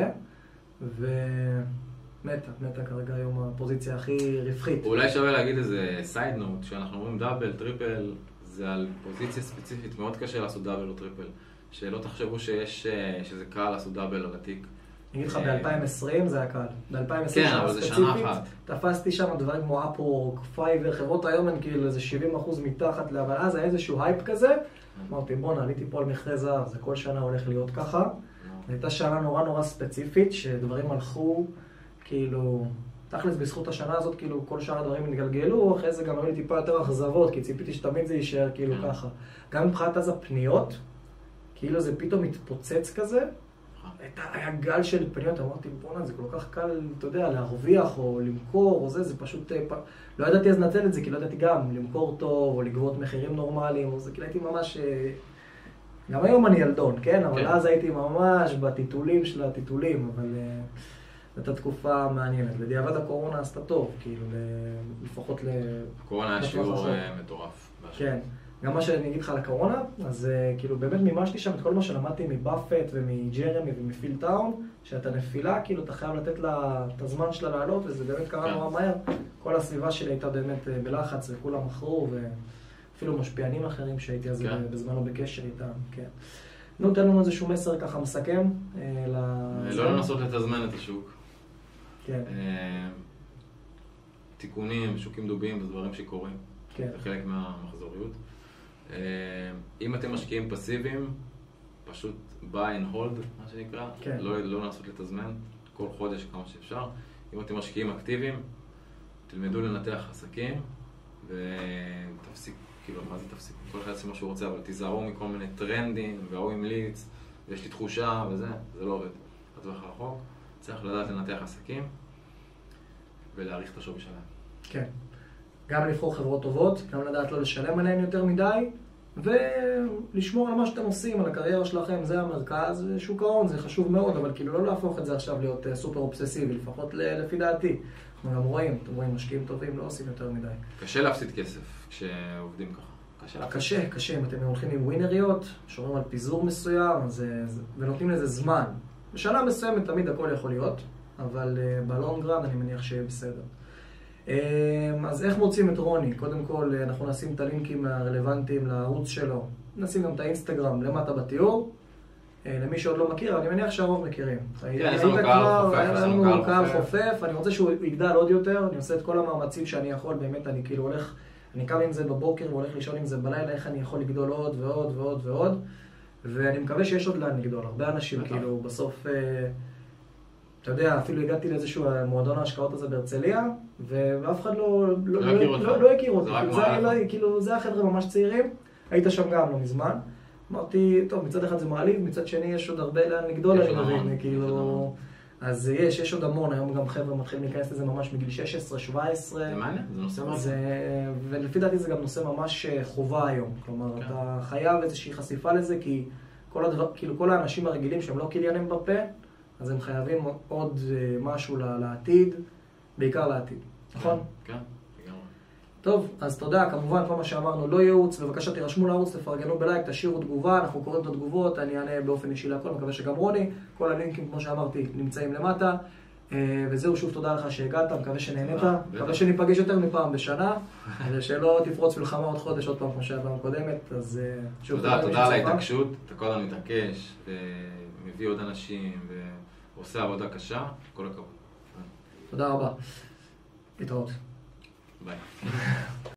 ומטה כרגע היום הפוזיציה הכי רווחית. אולי שווה להגיד איזה סייד נוט, שאנחנו אומרים דאבל, טריפל, זה על פוזיציה ספציפית, מאוד קשה לעשות דאבל או טריפל. שלא תחשבו שזה קל לעשות דאבל על התיק. אני אגיד לך, ב-2020 זה היה קל. ב-2020 כן, אבל זה שנה אחת. תפסתי שם דברים כמו אפוורק, פייבר, חברות היום הן כאילו איזה 70% מתחת, אבל אז היה איזשהו הייפ כזה. אמרתי, בוא נעליתי פה על מכרה זהב, זה כל שנה הולך להיות ככה. הייתה שנה נורא ספציפית, שדברים הלכו, כאילו, תכלס בזכות השנה הזאת, כאילו, כל שאר הדברים התגלגלו, אחרי זה גם היו לי טיפה יותר אכזבות, כי ציפיתי שתמיד זה יישאר כאילו ככה. גם מבחינת אז הפניות, כאילו זה פתאום מתפוצץ כזה, היה גל של פניות, אמרתי, בוא'נה, זה כל כך קל, אתה יודע, להרוויח או למכור או זה פשוט, לא ידעתי אז לנצל את זה, כי לא ידעתי גם למכור טוב או לגבות מחירים נורמליים, או זה, כאילו הייתי ממש... גם היום אני ילדון, כן? אבל אז הייתי ממש בטיטולים של הטיטולים, אבל זו הייתה תקופה מעניינת. בדיעבד הקורונה עשתה טוב, כאילו, לפחות הקורונה היה שיעור מטורף. כן. גם מה שאני אגיד לך על הקורונה, אז כאילו באמת מימשתי שם את כל מה שלמדתי מבאפט ומג'רמי ומפיל טאון, שאתה נפילה, כאילו אתה חייב לתת לה את הזמן שלה לעלות, וזה באמת קרה נורא מהר. כל הסביבה שלי הייתה באמת בלחץ וכולם מכרו, אפילו משפיענים אחרים שהייתי אז בזמנו בקשר איתם, כן. נו, תן לנו איזשהו מסר ככה מסכם. לא לנסות לתזמן את השוק. כן. תיקונים, שוקים דובים, זה דברים שקורים. כן. זה חלק מהמחזוריות. אם אתם משקיעים פסיביים, פשוט buy and hold, מה שנקרא. כן. לא לנסות לתזמן, כל חודש כמה שאפשר. אם אתם משקיעים אקטיביים, תלמדו לנתח עסקים, ותפסיק. כאילו, מה זה תפסיק? כל אחד עושה מה שהוא רוצה, אבל תיזהרו מכל מיני טרנדים, והוא המליץ, ויש לי תחושה, וזה, זה לא עובד. בטווח הרחוק, צריך לדעת לנתח עסקים, ולהעריך את השווי שלהם. כן. גם לבחור חברות טובות, גם לדעת לא לשלם עליהן יותר מדי, ולשמור על מה שאתם עושים, על הקריירה שלכם, זה המרכז, שוק ההון, זה חשוב מאוד, אבל כאילו לא להפוך את זה עכשיו להיות סופר אובססיבי, לפחות לפי דעתי. אנחנו גם רואים, אתם רואים, משקיעים טובים לא עושים יותר מדי. קשה להפסיד כסף כשעובדים ככה. קשה, אם אתם הולכים עם ווינריות, שומרים על פיזור מסוים, ונותנים לזה זמן. בשנה מסוימת תמיד הכל יכול להיות, אבל בלונגרן אני מניח שיהיה בסדר. אז איך מוצאים את רוני? קודם כל, אנחנו נשים את הלינקים הרלוונטיים לערוץ שלו. נשים גם את האינסטגרם למטה בתיאור. למי שעוד לא מכיר, אני מניח שהרוב מכירים. כן, יש לנו קהל חופף, יש לנו קהל חופף, אני רוצה שהוא יגדל עוד יותר, אני עושה את כל המאמצים שאני יכול, באמת אני כאילו הולך, אני קם עם זה בבוקר והולך לישון עם זה בלילה, איך אני יכול לגדול עוד ועוד ועוד ועוד. ואני מקווה שיש עוד לאן לגדול. הרבה אנשים, כאילו, בסוף, אתה יודע, אפילו הגעתי לאיזשהו מועדון ההשקעות הזה בהרצליה, ואף אחד לא הכיר אותי. כאילו, זה החבר'ה ממש צעירים, היית שם גם לא מזמן. אמרתי, טוב, מצד אחד זה מעליב, מצד שני יש עוד הרבה לאן לגדול, אני מבין, כאילו... אז יש עוד המון, היום גם חבר'ה מתחילים להיכנס לזה ממש מגיל 16, 17. זה מעניין, זה נושא מעניין. ולפי דעתי זה גם נושא ממש חובה היום. כלומר, אתה חייב איזושהי חשיפה לזה, כי כל האנשים הרגילים שהם לא קיליאנים בפה, אז הם חייבים עוד משהו לעתיד, בעיקר לעתיד. נכון? כן, לגמרי. טוב, אז תודה. כמובן, כל מה שאמרנו, לא ייעוץ, בבקשה תירשמו לערוץ, תפרגנו בלייק, תשאירו תגובה, אנחנו קוראים את התגובות, אני אענה באופן אישי להכל, מקווה שגם רוני. כל הלינקים, כמו שאמרתי, נמצאים למטה. וזהו, שוב תודה לך שהגעת, מקווה שנהנית, מקווה שניפגש יותר מפעם בשנה, ושלא תפרוץ מלחמה עוד חודש, עוד פעם כמו שהיה פעם הקודמת, אז שוב תודה על ההתעקשות, אתה כל הזמן מתעקש, ומביא עוד אנשים, ועושה עבודה קשה, כל הכבוד. תודה רבה. להתראות. ביי.